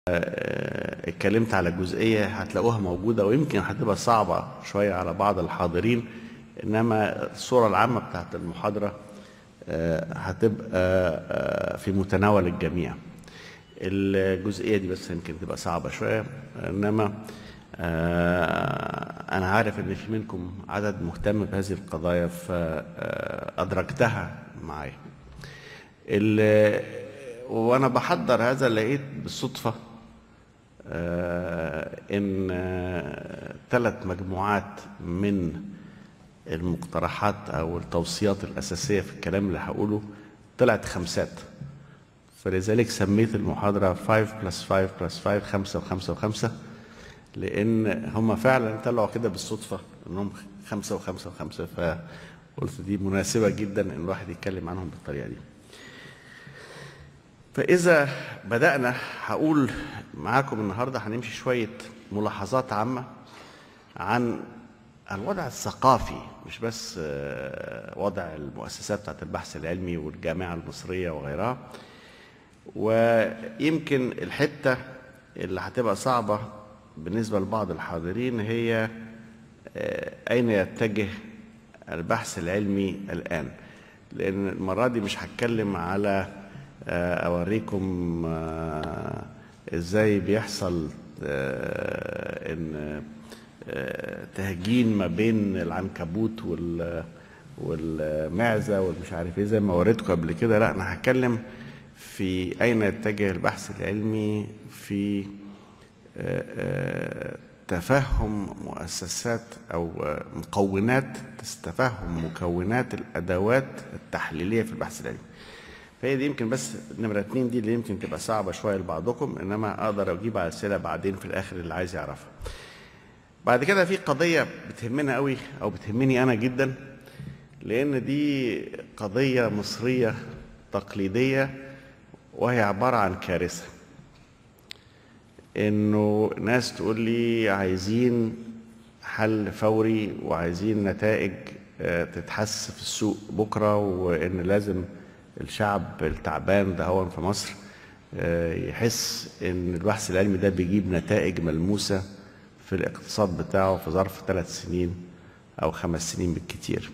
اتكلمت على جزئية هتلاقوها موجودة ويمكن هتبقى صعبة شوية على بعض الحاضرين، إنما الصورة العامة بتاعت المحاضرة هتبقى في متناول الجميع. الجزئية دي بس يمكن تبقى صعبة شوية، إنما أنا عارف إن في منكم عدد مهتم بهذه القضايا فأدركتها معايا. وأنا بحضر هذا لقيت بالصدفة إن 3 مجموعات من المقترحات أو التوصيات الأساسية في الكلام اللي هقوله طلعت 5، فلذلك سميت المحاضرة 5+5+5 5 و5 و5، لأن هم فعلا طلعوا كده بالصدفة إنهم 5 و5 و5، فقلت دي مناسبة جدا إن الواحد يتكلم عنهم بالطريقة دي. فإذا بدأنا هقول معاكم النهاردة هنمشي شوية ملاحظات عامة عن الوضع الثقافي، مش بس وضع المؤسسات بتاعت البحث العلمي والجامعة المصرية وغيرها. ويمكن الحتة اللي هتبقى صعبة بالنسبة لبعض الحاضرين هي أين يتجه البحث العلمي الآن، لأن المرة دي مش هتكلم على أوريكم إزاي بيحصل إن تهجين ما بين العنكبوت والمعزة والمش عارف إيه زي ما وريتكم قبل كده. لا، أنا هتكلم في أين يتجه البحث العلمي في تفهم مؤسسات أو مكونات، تفهم مكونات الأدوات التحليلية في البحث العلمي. فهي دي يمكن بس نمرة 2 دي اللي يمكن تبقى صعبة شوية لبعضكم، إنما أقدر أجيب على أسئلة بعدين في الآخر اللي عايز يعرفها. بعد كده في قضية بتهمنا قوي أو بتهمني أنا جدا، لأن دي قضية مصرية تقليدية وهي عبارة عن كارثة. إنه ناس تقول لي عايزين حل فوري وعايزين نتائج تتحس في السوق بكرة، وإن لازم الشعب التعبان ده هو في مصر يحس إن البحث العلمي ده بيجيب نتائج ملموسة في الاقتصاد بتاعه في ظرف 3 سنين أو 5 سنين بالكتير.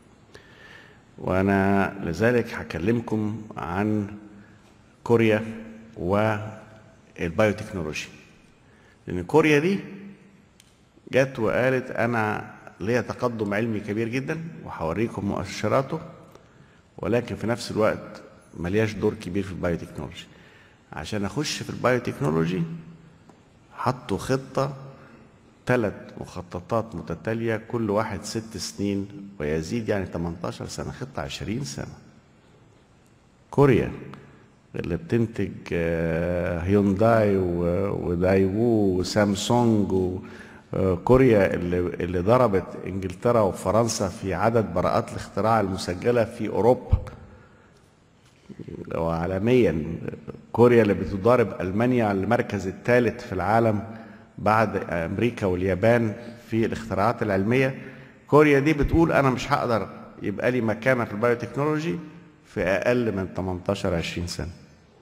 وأنا لذلك هكلمكم عن كوريا والبايوتكنولوجي، لأن كوريا دي جت وقالت أنا ليا تقدم علمي كبير جدا وهوريكم مؤشراته، ولكن في نفس الوقت ملياش دور كبير في البايوتكنولوجي. عشان أخش في البايوتكنولوجي حطوا خطة 3 مخططات متتالية، كل واحد 6 سنين ويزيد، يعني 18 سنة، خطة 20 سنة. كوريا اللي بتنتج هيونداي ودايوو وسامسونج، وكوريا اللي ضربت انجلترا وفرنسا في عدد براءات الاختراع المسجلة في أوروبا وعالميا. كوريا اللي بتضارب ألمانيا على المركز الثالث في العالم بعد أمريكا واليابان في الاختراعات العلمية. كوريا دي بتقول أنا مش هقدر يبقى لي مكانة في البايوتكنولوجي في أقل من 18-20 سنة،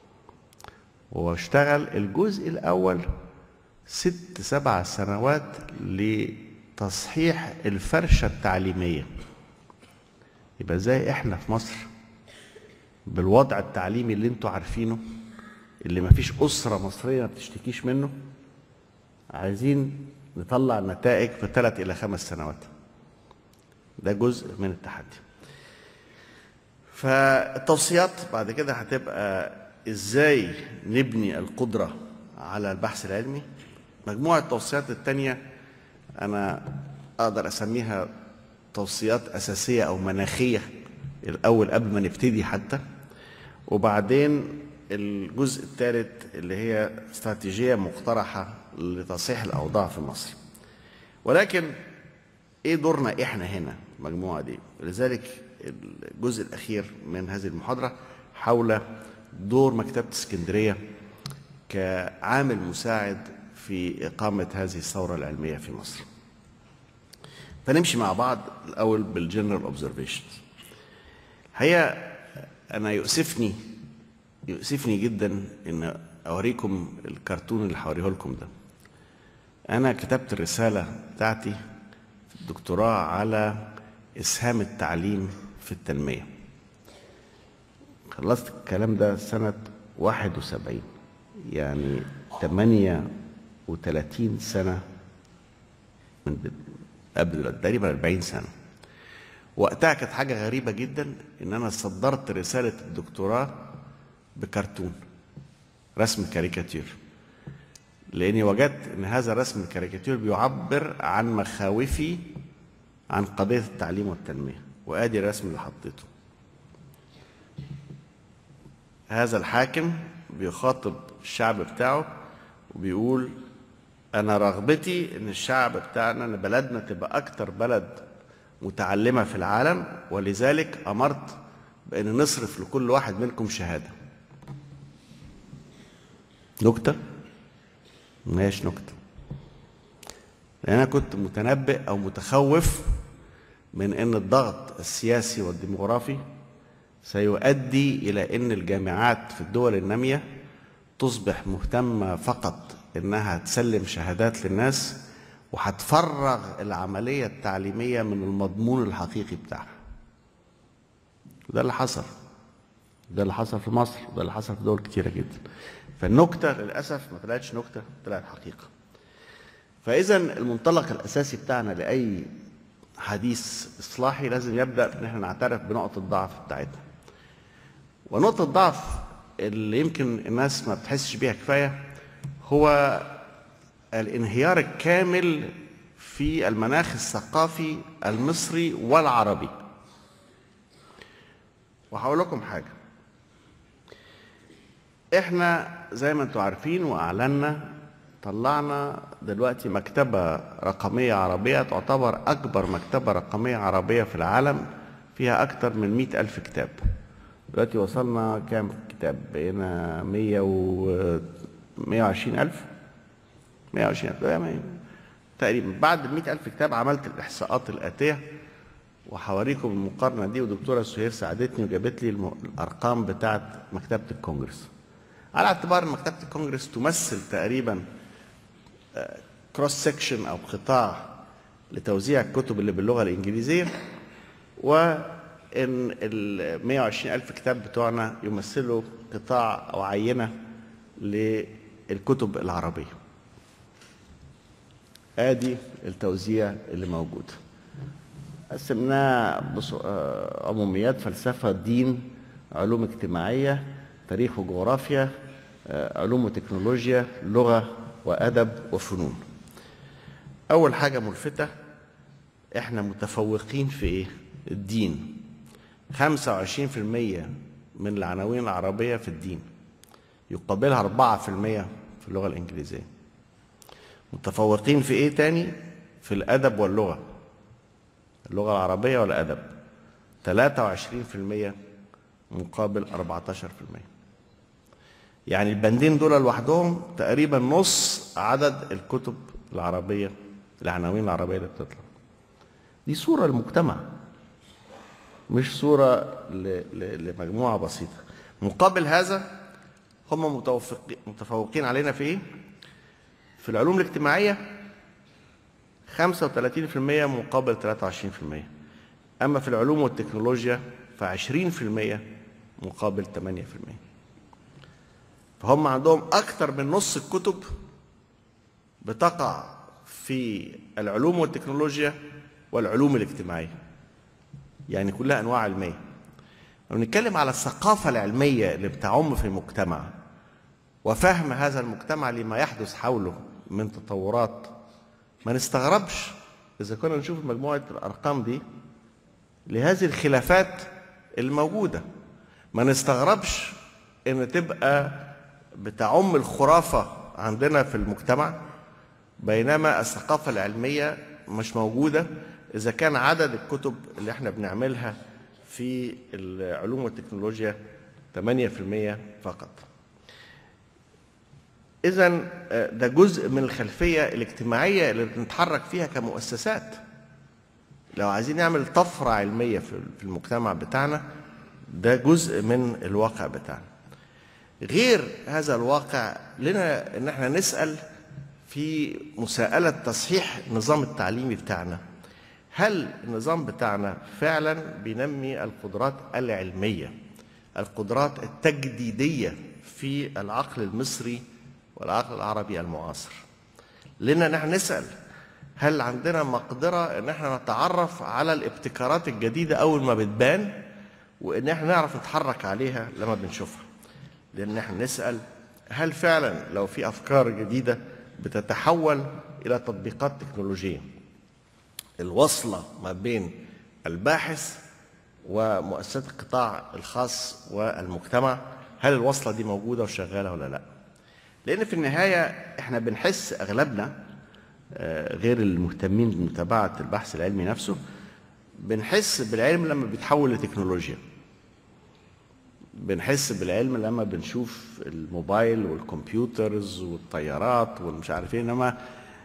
واشتغل الجزء الأول 6-7 سنوات لتصحيح الفرشة التعليمية. يبقى زي احنا في مصر بالوضع التعليمي اللي انتوا عارفينه، اللي مفيش أسرة مصرية ما بتشتكيش منه، عايزين نطلع نتائج في 3 إلى 5 سنوات. ده جزء من التحدي. فالتوصيات بعد كده هتبقى ازاي نبني القدرة على البحث العلمي. مجموعة التوصيات التانية أنا أقدر أسميها توصيات أساسية أو مناخية الأول قبل ما نبتدي حتى، وبعدين الجزء الثالث اللي هي استراتيجية مقترحة لتصحيح الأوضاع في مصر. ولكن إيه دورنا إحنا هنا المجموعة دي؟ لذلك الجزء الأخير من هذه المحاضرة حول دور مكتبة اسكندرية كعامل مساعد في إقامة هذه الثورة العلمية في مصر. فنمشي مع بعض الأول بالجنرال اوبزرفيشنز. هي أنا يؤسفني جدا إن اوريكم الكرتون اللي هوريه لكم ده. انا كتبت الرساله بتاعتي في الدكتوراه على اسهام التعليم في التنميه. خلصت الكلام ده سنه 71، يعني 38 سنه من قبل، تقريبا 40 سنه. وقتها كانت حاجه غريبه جدا ان انا صدرت رساله الدكتوراه بكرتون، رسم كاريكاتير، لاني وجدت ان هذا الرسم الكاريكاتير بيعبر عن مخاوفي عن قضيه التعليم والتنميه. وادي الرسم اللي حطيته. هذا الحاكم بيخاطب الشعب بتاعه وبيقول: انا رغبتي ان الشعب بتاعنا، ان بلدنا تبقى اكتر بلد متعلمه في العالم، ولذلك امرت بان نصرف لكل واحد منكم شهاده. نكته؟ ماهيش نكته، لان انا كنت متنبئ او متخوف من ان الضغط السياسي والديموغرافي سيؤدي الى ان الجامعات في الدول الناميه تصبح مهتمه فقط انها تسلم شهادات للناس، وهتفرغ العمليه التعليميه من المضمون الحقيقي بتاعها. وده اللي حصل. ده اللي حصل في مصر، وده اللي حصل في دول كتيره جدا. فالنكته للاسف ما طلعتش نكته، طلعت حقيقه. فاذا المنطلق الاساسي بتاعنا لاي حديث اصلاحي لازم يبدا ان احنا نعترف بنقط الضعف بتاعتنا. ونقطه الضعف اللي يمكن الناس ما بتحسش بيها كفايه هو الانهيار الكامل في المناخ الثقافي المصري والعربي. وهقول لكم حاجه. احنا زي ما انتم عارفين واعلنا، طلعنا دلوقتي مكتبه رقميه عربيه تعتبر اكبر مكتبه رقميه عربيه في العالم، فيها اكثر من 100,000 كتاب. دلوقتي وصلنا كام كتاب؟ بقينا 120,000 تقريبا. بعد 100,000 كتاب عملت الإحصاءات الآتية وهوريكم المقارنة دي، ودكتورة سهير ساعدتني وجابت لي الأرقام بتاعة مكتبة الكونجرس. على اعتبار ان مكتبة الكونجرس تمثل تقريبا كروس سكشن أو قطاع لتوزيع الكتب اللي باللغة الإنجليزية، وإن ال 120,000 كتاب بتوعنا يمثلوا قطاع أو عينة للكتب العربية. ادي التوزيع اللي موجود. قسمناه عموميات: فلسفه، دين، علوم اجتماعيه، تاريخ وجغرافيا، علوم وتكنولوجيا، لغه وادب وفنون. اول حاجه ملفته، احنا متفوقين في ايه؟ الدين. 25% من العناوين العربيه في الدين، يقابلها 4% في اللغه الانجليزيه. متفوقين في ايه تاني؟ في الادب واللغه، اللغه العربيه والادب، 23% مقابل 14%. يعني البندين دول لوحدهم تقريبا نص عدد الكتب العربيه، العناوين العربيه اللي بتطلع. دي صوره للمجتمع، مش صوره لمجموعه بسيطه. مقابل هذا هم متفوقين علينا في ايه؟ في العلوم الاجتماعية 35% مقابل 23%. أما في العلوم والتكنولوجيا ف20% مقابل 8%. فهم عندهم أكثر من نص الكتب بتقع في العلوم والتكنولوجيا والعلوم الاجتماعية، يعني كلها أنواع علمية. لو نتكلم على الثقافة العلمية اللي بتعم في المجتمع وفهم هذا المجتمع لما يحدث حوله من تطورات، ما نستغربش إذا كنا نشوف مجموعة الأرقام دي لهذه الخلافات الموجودة. ما نستغربش إن تبقى بتعم الخرافة عندنا في المجتمع، بينما الثقافة العلمية مش موجودة، إذا كان عدد الكتب اللي احنا بنعملها في العلوم والتكنولوجيا 8% فقط. إذن ده جزء من الخلفية الاجتماعية اللي بنتحرك فيها كمؤسسات. لو عايزين نعمل طفرة علمية في المجتمع بتاعنا، ده جزء من الواقع بتاعنا. غير هذا الواقع لنا ان احنا نسأل في مساءلة تصحيح النظام التعليمي بتاعنا. هل النظام بتاعنا فعلا بينمي القدرات العلمية، القدرات التجديدية في العقل المصري والعقل العربي المعاصر؟ لنا نحن نسأل هل عندنا مقدرة ان احنا نتعرف على الابتكارات الجديدة اول ما بتبان، وان احنا نعرف نتحرك عليها لما بنشوفها؟ لان احنا نسأل هل فعلا لو في افكار جديدة بتتحول الى تطبيقات تكنولوجية، الوصلة ما بين الباحث ومؤسسات القطاع الخاص والمجتمع، هل الوصلة دي موجودة وشغالة ولا لا؟ لأن في النهاية احنا بنحس أغلبنا غير المهتمين بمتابعة البحث العلمي نفسه، بنحس بالعلم لما بيتحول لتكنولوجيا، بنحس بالعلم لما بنشوف الموبايل والكمبيوترز والطيارات والمش عارف ايه. انما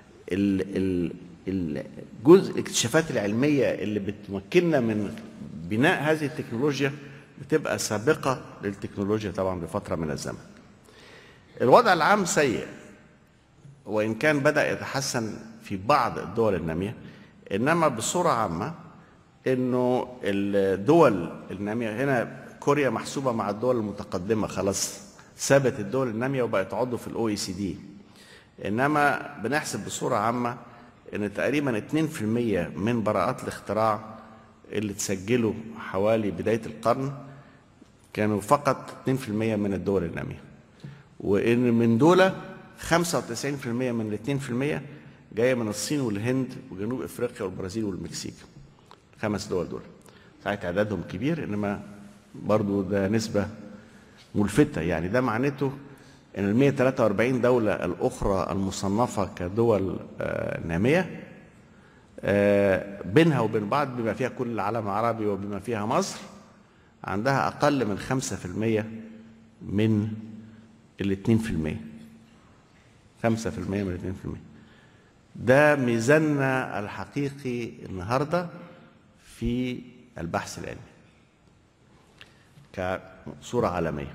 الجزء الاكتشافات العلميه اللي بتمكننا من بناء هذه التكنولوجيا بتبقى سابقه للتكنولوجيا طبعا بفتره من الزمن. الوضع العام سيء، وان كان بدا يتحسن في بعض الدول الناميه، انما بصوره عامه انه الدول الناميه هنا كوريا محسوبه مع الدول المتقدمه، خلاص سابت الدول الناميه وبقت عضو في OECD. انما بنحسب بصوره عامه ان تقريبا 2% من براءات الاختراع اللي تسجلوا حوالي بدايه القرن كانوا فقط 2% من الدول الناميه، وان من دول 95% من ال 2% جايه من الصين والهند وجنوب افريقيا والبرازيل والمكسيك. 5 دول دول صحيح عددهم كبير، انما برضو ده نسبه ملفته. يعني ده معناته ان ال 143 دوله الاخرى المصنفه كدول ناميه بينها وبين بعض بما فيها كل العالم العربي وبما فيها مصر عندها اقل من 5% من ال 2%. 5% من ال 2%. ده ميزاننا الحقيقي النهارده في البحث العلمي كصورة عالمية.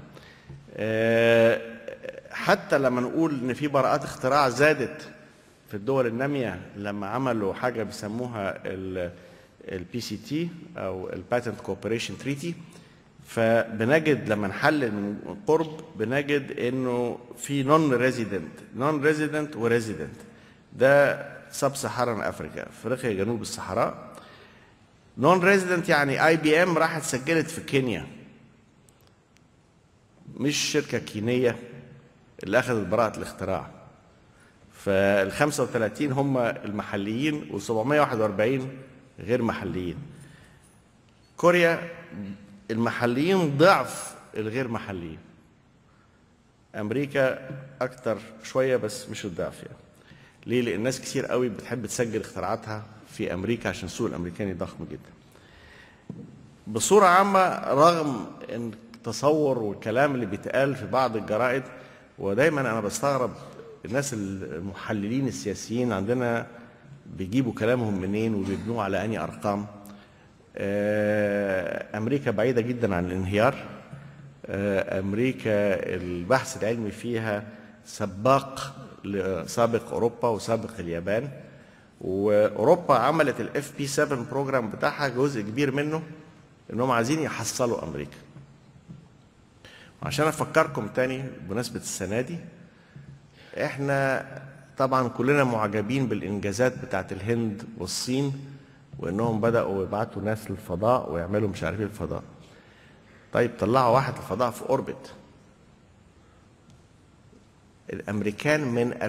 حتى لما نقول ان في براءات اختراع زادت في الدول النامية لما عملوا حاجة بيسموها الPCT او الباتنت كوبريشن تريتي، فبنجد لما نحلل من قرب بنجد انه في نون ريزيدنت وريزيدنت. ده سب سهران افريقيا جنوب الصحراء. نون ريزيدنت يعني IBM راحت سجلت في كينيا، مش شركة كينية اللي أخذت براءة الاختراع. فال 35 هم المحليين و741 غير محليين. كوريا المحليين ضعف الغير محليين. أمريكا أكتر شوية بس مش الضعف يعني. ليه؟ لأن الناس كتير قوي بتحب تسجل اختراعاتها في أمريكا عشان السوق الأمريكاني ضخم جدا. بصورة عامة رغم ان التصور والكلام اللي بيتقال في بعض الجرائد، ودايما انا بستغرب الناس المحللين السياسيين عندنا بيجيبوا كلامهم منين وبيبنوه على انهي ارقام. امريكا بعيدة جدا عن الانهيار. امريكا البحث العلمي فيها سابق اوروبا وسابق اليابان، واوروبا عملت FP7 بروجرام بتاعها جزء كبير منه انهم عايزين يحصلوا امريكا. عشان افكركم تاني بمناسبه السنه دي، احنا طبعا كلنا معجبين بالانجازات بتاعت الهند والصين، وانهم بداوا يبعتوا ناس للفضاء ويعملوا مش عارفين الفضاء. طيب طلعوا واحد الفضاء في اوربت. الامريكان من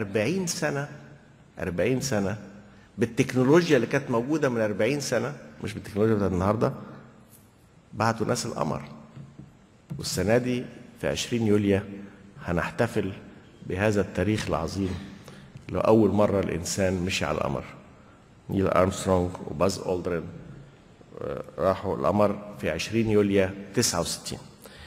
40 سنه بالتكنولوجيا اللي كانت موجوده من 40 سنه، مش بالتكنولوجيا بتاعت النهارده، بعتوا ناس القمر. والسنه دي في 20 يوليو هنحتفل بهذا التاريخ العظيم اللي اول مره الانسان مشي على القمر. نيل ارمسترونج وباز اولدرين راحوا القمر في 20 يوليو 69.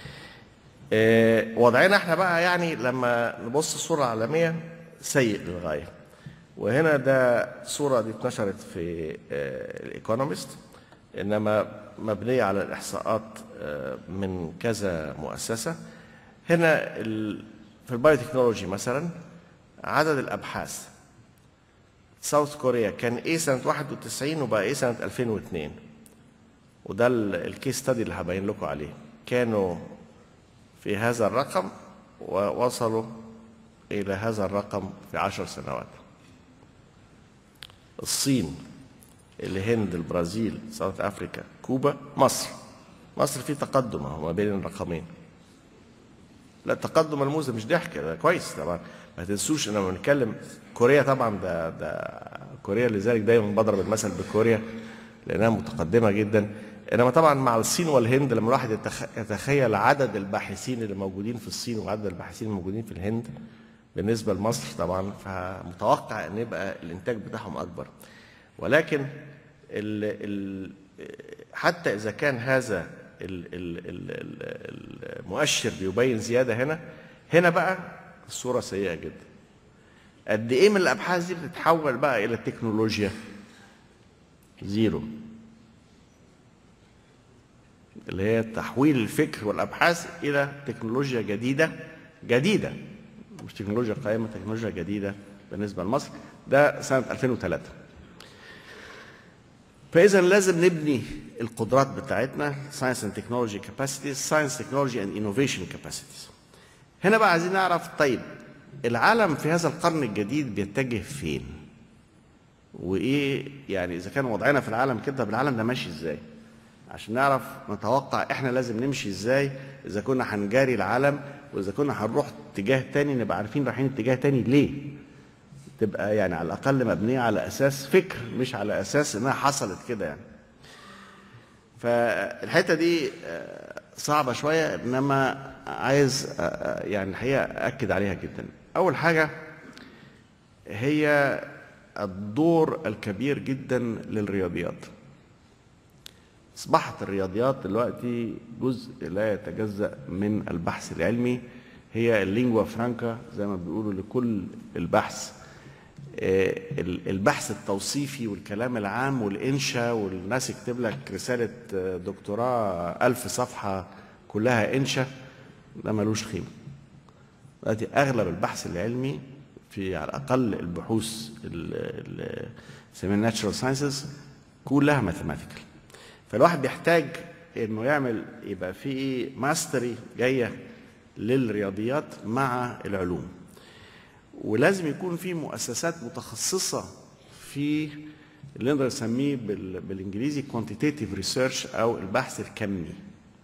وضعنا احنا بقى يعني لما نبص الصوره العالميه سيء للغايه. وهنا ده صوره دي اتنشرت في الايكونومست، انما مبنيه على الاحصاءات من كذا مؤسسه. هنا في البايوتكنولوجي مثلا عدد الابحاث، ساوث كوريا كان ايه سنه 91 وبقى ايه سنه 2002، وده الكيس ستادي اللي هبين لكم عليه. كانوا في هذا الرقم ووصلوا الى هذا الرقم في 10 سنوات. الصين، الهند، البرازيل، ساوث افريكا، كوبا، مصر في تقدم اهو ما بين الرقمين. لا تقدم ملموس، مش ضحك، ده كويس طبعا. ما تنسوش ان لما بنتكلم كوريا طبعا ده كوريا، لذلك دايما بضرب المثل بكوريا لانها متقدمه جدا. انما طبعا مع الصين والهند لما الواحد يتخيل عدد الباحثين اللي موجودين في الصين وعدد الباحثين الموجودين في الهند بالنسبه لمصر طبعا، فمتوقع ان يبقى الانتاج بتاعهم اكبر. ولكن حتى اذا كان هذا المؤشر بيبين زياده، هنا بقى الصوره سيئه جدا. قد ايه من الابحاث دي بتتحول بقى الى التكنولوجيا؟ زيرو. اللي هي تحويل الفكر والابحاث الى تكنولوجيا جديده، مش تكنولوجيا قائمه، تكنولوجيا جديده بالنسبه لمصر. ده سنه 2003. فاذا لازم نبني القدرات بتاعتنا، ساينس اند تكنولوجي كاباسيتيز، ساينس تكنولوجي اند انوفيشن كاباسيتيز. هنا بقى عايزين نعرف طيب العالم في هذا القرن الجديد بيتجه فين؟ وايه يعني اذا كان وضعنا في العالم كده، بالعالم ده ماشي ازاي؟ عشان نعرف نتوقع احنا لازم نمشي ازاي، اذا كنا هنجاري العالم، واذا كنا هنروح اتجاه تاني نبقى عارفين رايحين اتجاه تاني ليه. تبقى يعني على الاقل مبنيه على اساس فكر، مش على اساس انها حصلت كده يعني. فالحته دي صعبه شويه، انما عايز يعني الحقيقه اكد عليها جدا. اول حاجه هي الدور الكبير جدا للرياضيات. اصبحت الرياضيات دلوقتي جزء لا يتجزأ من البحث العلمي، هي اللينجوا فرانكا زي ما بيقولوا لكل البحث. البحث التوصيفي والكلام العام والإنشاء، والناس يكتب لك رسالة دكتوراه 1000 صفحة كلها إنشاء، ده ملوش قيمة. دلوقتي أغلب البحث العلمي في على الأقل البحوث سميها ناتشرال ساينسز كلها ماثيماتيكال. فالواحد بيحتاج إنه يبقى في ماستري جاية للرياضيات مع العلوم، ولازم يكون في مؤسسات متخصصة في اللي نقدر نسميه بالانجليزي quantitative research او البحث الكمي.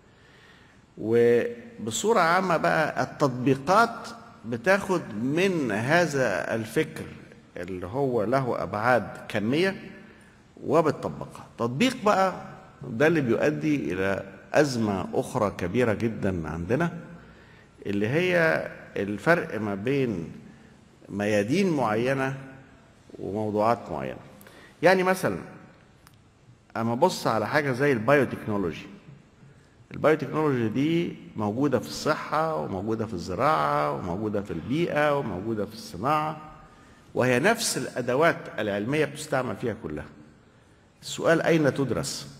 وبصورة عامة بقى التطبيقات بتاخد من هذا الفكر اللي هو له ابعاد كمية وبتطبقها. تطبيق بقى ده اللي بيؤدي الى ازمة اخرى كبيرة جدا عندنا، اللي هي الفرق ما بين ميادين معينة وموضوعات معينة. يعني مثلا اما ابص على حاجة زي البايوتكنولوجي. البايوتكنولوجي دي موجودة في الصحة وموجودة في الزراعة وموجودة في البيئة وموجودة في الصناعة، وهي نفس الأدوات العلمية بتستعمل فيها كلها. السؤال أين تدرس؟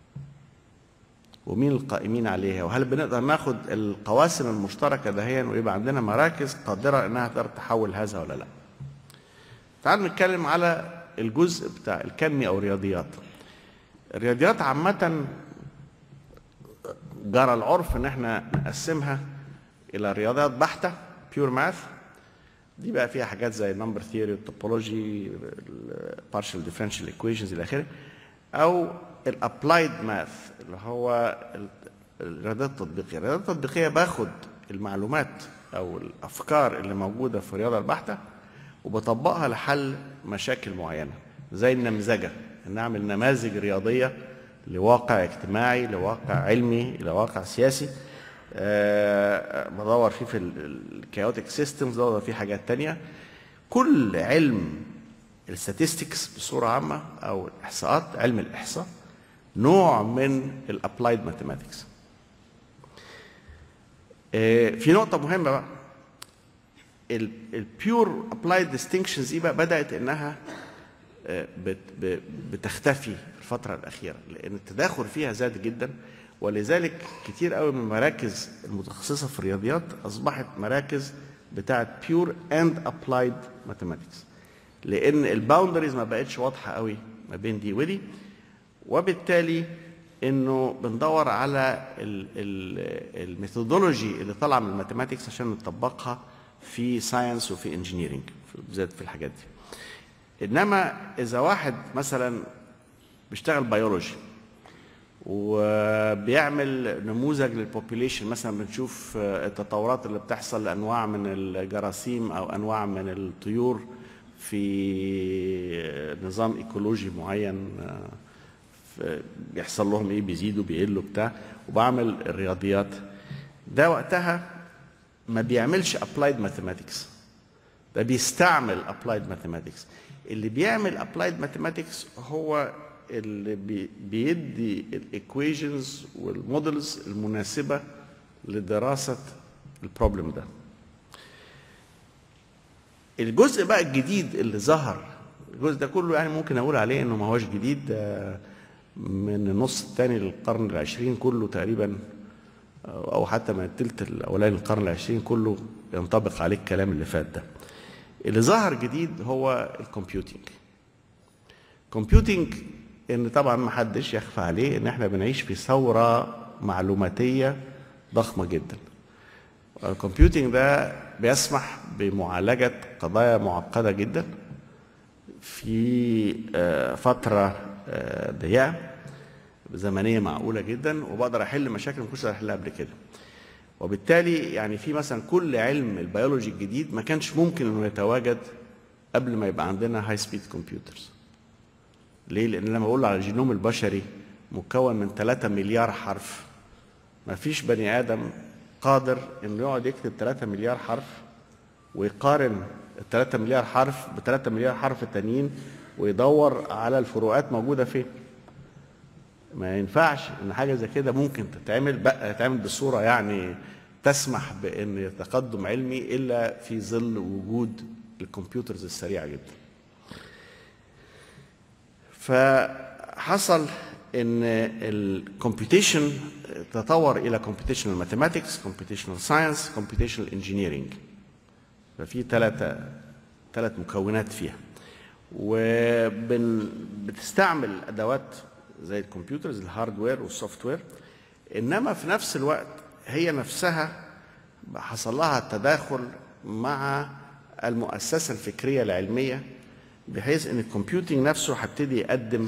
ومين القائمين عليها؟ وهل بنقدر ناخد القواسم المشتركة دهيا ويبقى عندنا مراكز قادرة انها تقدر تحول هذا ولا لا؟ تعالوا نتكلم على الجزء بتاع الكمي او الرياضيات. الرياضيات عامة جرى العرف ان احنا نقسمها الى رياضيات بحتة pure math، دي بقى فيها حاجات زي النمبر ثيوري والتوبولوجي partial differential equations الى اخره، او الابلايد ماث اللي هو الرياضيات التطبيقيه. الرياضيات التطبيقيه باخد المعلومات او الافكار اللي موجوده في الرياضه البحته وبطبقها لحل مشاكل معينه، زي النمذجه، ان اعمل نماذج رياضيه لواقع اجتماعي، لواقع علمي، لواقع سياسي. بدور فيه في الكايوتيك سيستمز، بدور فيه حاجات تانية. كل علم الستاتستكس بصوره عامه او الاحصاءات، علم الاحصاء، نوع من الابلايد ماثيماتكس. في نقطة مهمة بقى، البيور ابلايد ديستنكشنز دي بقى بدأت انها بتختفي في الفترة الأخيرة، لأن التداخل فيها زاد جدا، ولذلك كتير قوي من المراكز المتخصصه في الرياضيات اصبحت مراكز بتاعه pure and applied mathematics، لان الباوندريز ما بقتش واضحه قوي ما بين دي ودي، وبالتالي انه بندور على الميثودولوجي اللي طالعه من الماثيماتكس عشان نطبقها في ساينس وفي انجينيرنج بالذات في الحاجات دي. انما اذا واحد مثلا بيشتغل بيولوجي وبيعمل نموذج للبوبيليشن، مثلا بنشوف التطورات اللي بتحصل لانواع من الجراثيم او انواع من الطيور في نظام ايكولوجي معين، بيحصل لهم ايه، بيزيدوا بيقلوا بتاع، وبعمل الرياضيات، ده وقتها ما بيعملش applied mathematics، ده بيستعمل applied mathematics. اللي بيعمل applied mathematics هو اللي بيدي الايكويشنز والمودلز المناسبه لدراسه البروبلم ده. الجزء بقى الجديد اللي ظهر، الجزء ده كله يعني ممكن اقول عليه انه ما هوش جديد، من النص الثاني للقرن العشرين كله تقريبا، او حتى من الثلث الاولاني للقرن العشرين كله ينطبق عليه الكلام اللي فات ده. اللي ظهر جديد هو الكمبيوتينج. كمبيوتينج ان طبعا ما حدش يخفى عليه ان احنا بنعيش في ثوره معلوماتيه ضخمه جدا. الكمبيوتينج ده بيسمح بمعالجه قضايا معقده جدا في فتره ضيقه زمنيه معقوله جدا، وبقدر احل مشاكل ما كنتش احلها قبل كده. وبالتالي يعني في مثلا كل علم البيولوجي الجديد ما كانش ممكن انه يتواجد قبل ما يبقى عندنا هاي سبيد كمبيوترز. ليه؟ لان لما بقول على الجينوم البشري مكون من 3 مليار حرف، ما فيش بني ادم قادر انه يقعد يكتب 3 مليار حرف ويقارن ال 3 مليار حرف ب 3 مليار حرف التانيين ويدور على الفروقات موجوده فين. ما ينفعش ان حاجه زي كده ممكن تتعمل بصوره يعني تسمح بان تقدم علمي الا في ظل وجود الكمبيوترز السريعه جدا. فحصل ان الكمبيوتيشن تطور الى كمبيوتيشنال ماثيماتكس، كمبيوتيشنال ساينس، كمبيوتيشنال انجينيرنج. ففي ثلاث مكونات فيها، وبتستعمل ادوات زي الكمبيوترز الهاردوير والسوفت وير، انما في نفس الوقت هي نفسها حصل لها تداخل مع المؤسسه الفكريه العلميه، بحيث ان الكمبيوتنج نفسه هيبتدي يقدم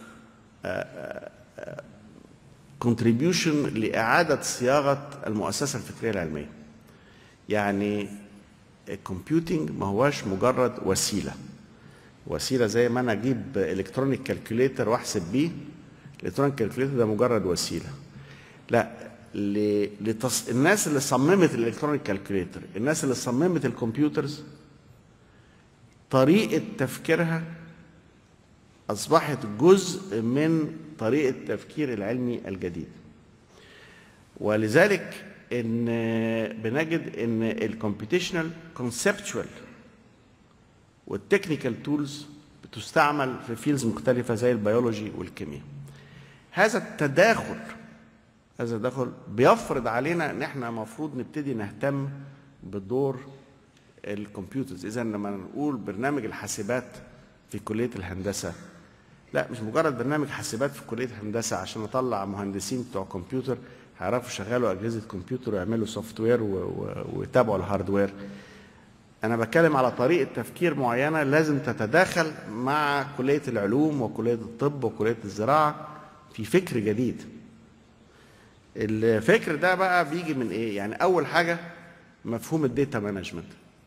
contribution لاعاده صياغه المؤسسه الفكريه العلميه. يعني الكمبيوتنج ما هواش مجرد وسيله زي ما انا اجيب الكترونيك كالكوليتر واحسب بيه. الالكترونيك كالكوليتر ده مجرد وسيله. لا، الناس اللي صممت الالكترونيك كالكوليتر، الناس اللي صممت الكمبيوترز، طريقه تفكيرها اصبحت جزء من طريقه التفكير العلمي الجديد. ولذلك ان بنجد ان الكمبيوتيشنال كونسبتشوال والتكنيكال تولز بتستعمل في فيلدز مختلفه زي البيولوجي والكيمياء. هذا التداخل بيفرض علينا ان احنا المفروض نبتدي نهتم بدور الكمبيوترز. اذا لما نقول برنامج الحاسبات في كليه الهندسه، لا، مش مجرد برنامج حاسبات في كليه الهندسه عشان نطلع مهندسين بتوع كمبيوتر هيعرفوا يشغلوا اجهزه كمبيوتر ويعملوا سوفت وير ويتابعوا الهاردوير. انا بتكلم على طريقه تفكير معينه لازم تتداخل مع كليه العلوم وكليه الطب وكليه الزراعه في فكر جديد. الفكر ده بقى بيجي من ايه؟ يعني اول حاجه مفهوم الداتا مانجمنت.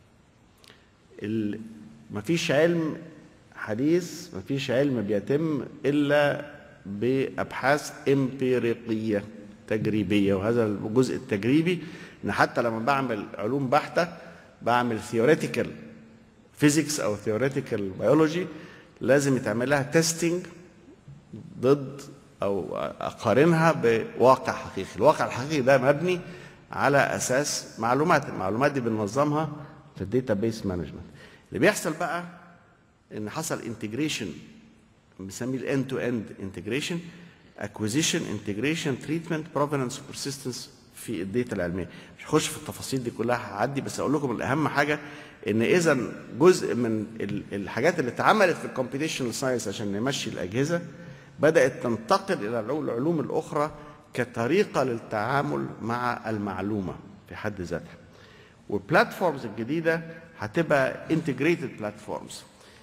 مفيش علم حديث، مفيش علم بيتم الا بابحاث امبيريقيه تجريبيه، وهذا الجزء التجريبي ان حتى لما بعمل علوم بحته بعمل ثيوريتيكال فيزيكس او ثيوريتيكال بيولوجي لازم يتعمل لها تيستنج ضد او اقارنها بواقع حقيقي. الواقع الحقيقي ده مبني على اساس المعلومات دي بننظمها في الداتا بيس مانجمنت. اللي بيحصل بقى ان حصل انتجريشن بنسميه الاند تو اند انتجريشن، acquisition integration treatment provenance persistence في الداتا العلميه. مش هخش في التفاصيل دي كلها، هعدي، بس اقول لكم الاهم حاجه ان اذا جزء من الحاجات اللي اتعملت في الكمبيوتيشنال ساينس عشان نمشي الاجهزه بدات تنتقل الى العلوم الاخرى كطريقه للتعامل مع المعلومه في حد ذاتها. والبلاتفورمز الجديده هتبقى انتجريتد بلاتفورمز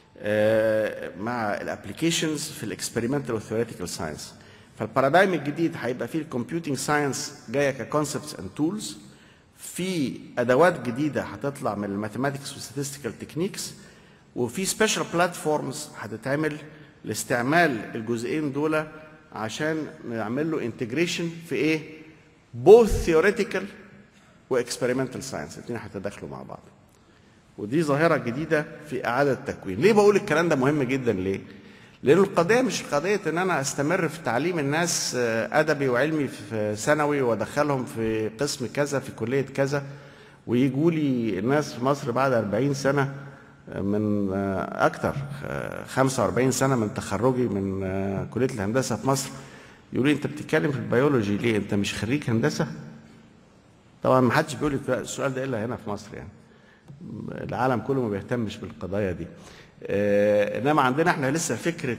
مع الابلكيشنز في الاكسبيرمنتال والثيوريتيكال ساينس. فالبارادايم الجديد هيبقى فيه الكمبيوتنج ساينس جايه ككونسبتس اند تولز، في ادوات جديده هتطلع من الماثيماتكس والستاتستيكال تكنيكس، وفي سبيشال بلاتفورمز هتتعمل لاستعمال الجزئين دول عشان نعمل له انتجريشن في ايه؟ both theoretical واكسبيرمنتال ساينس، الاثنين هيتداخلوا مع بعض. ودي ظاهره جديده في اعاده التكوين. ليه بقول الكلام ده مهم جدا؟ ليه؟ لأن القضية مش قضية إن أنا أستمر في تعليم الناس أدبي وعلمي في ثانوي وأدخلهم في قسم كذا في كلية كذا، ويجوا لي الناس في مصر بعد 40 سنة من أكتر 45 سنة من تخرجي من كلية الهندسة في مصر يقولوا لي أنت بتتكلم في البيولوجي ليه؟ أنت مش خريج هندسة؟ طبعا ما حدش بيقول لي السؤال ده إلا هنا في مصر، يعني العالم كله ما بيهتمش بالقضايا دي. انما عندنا احنا لسه فكره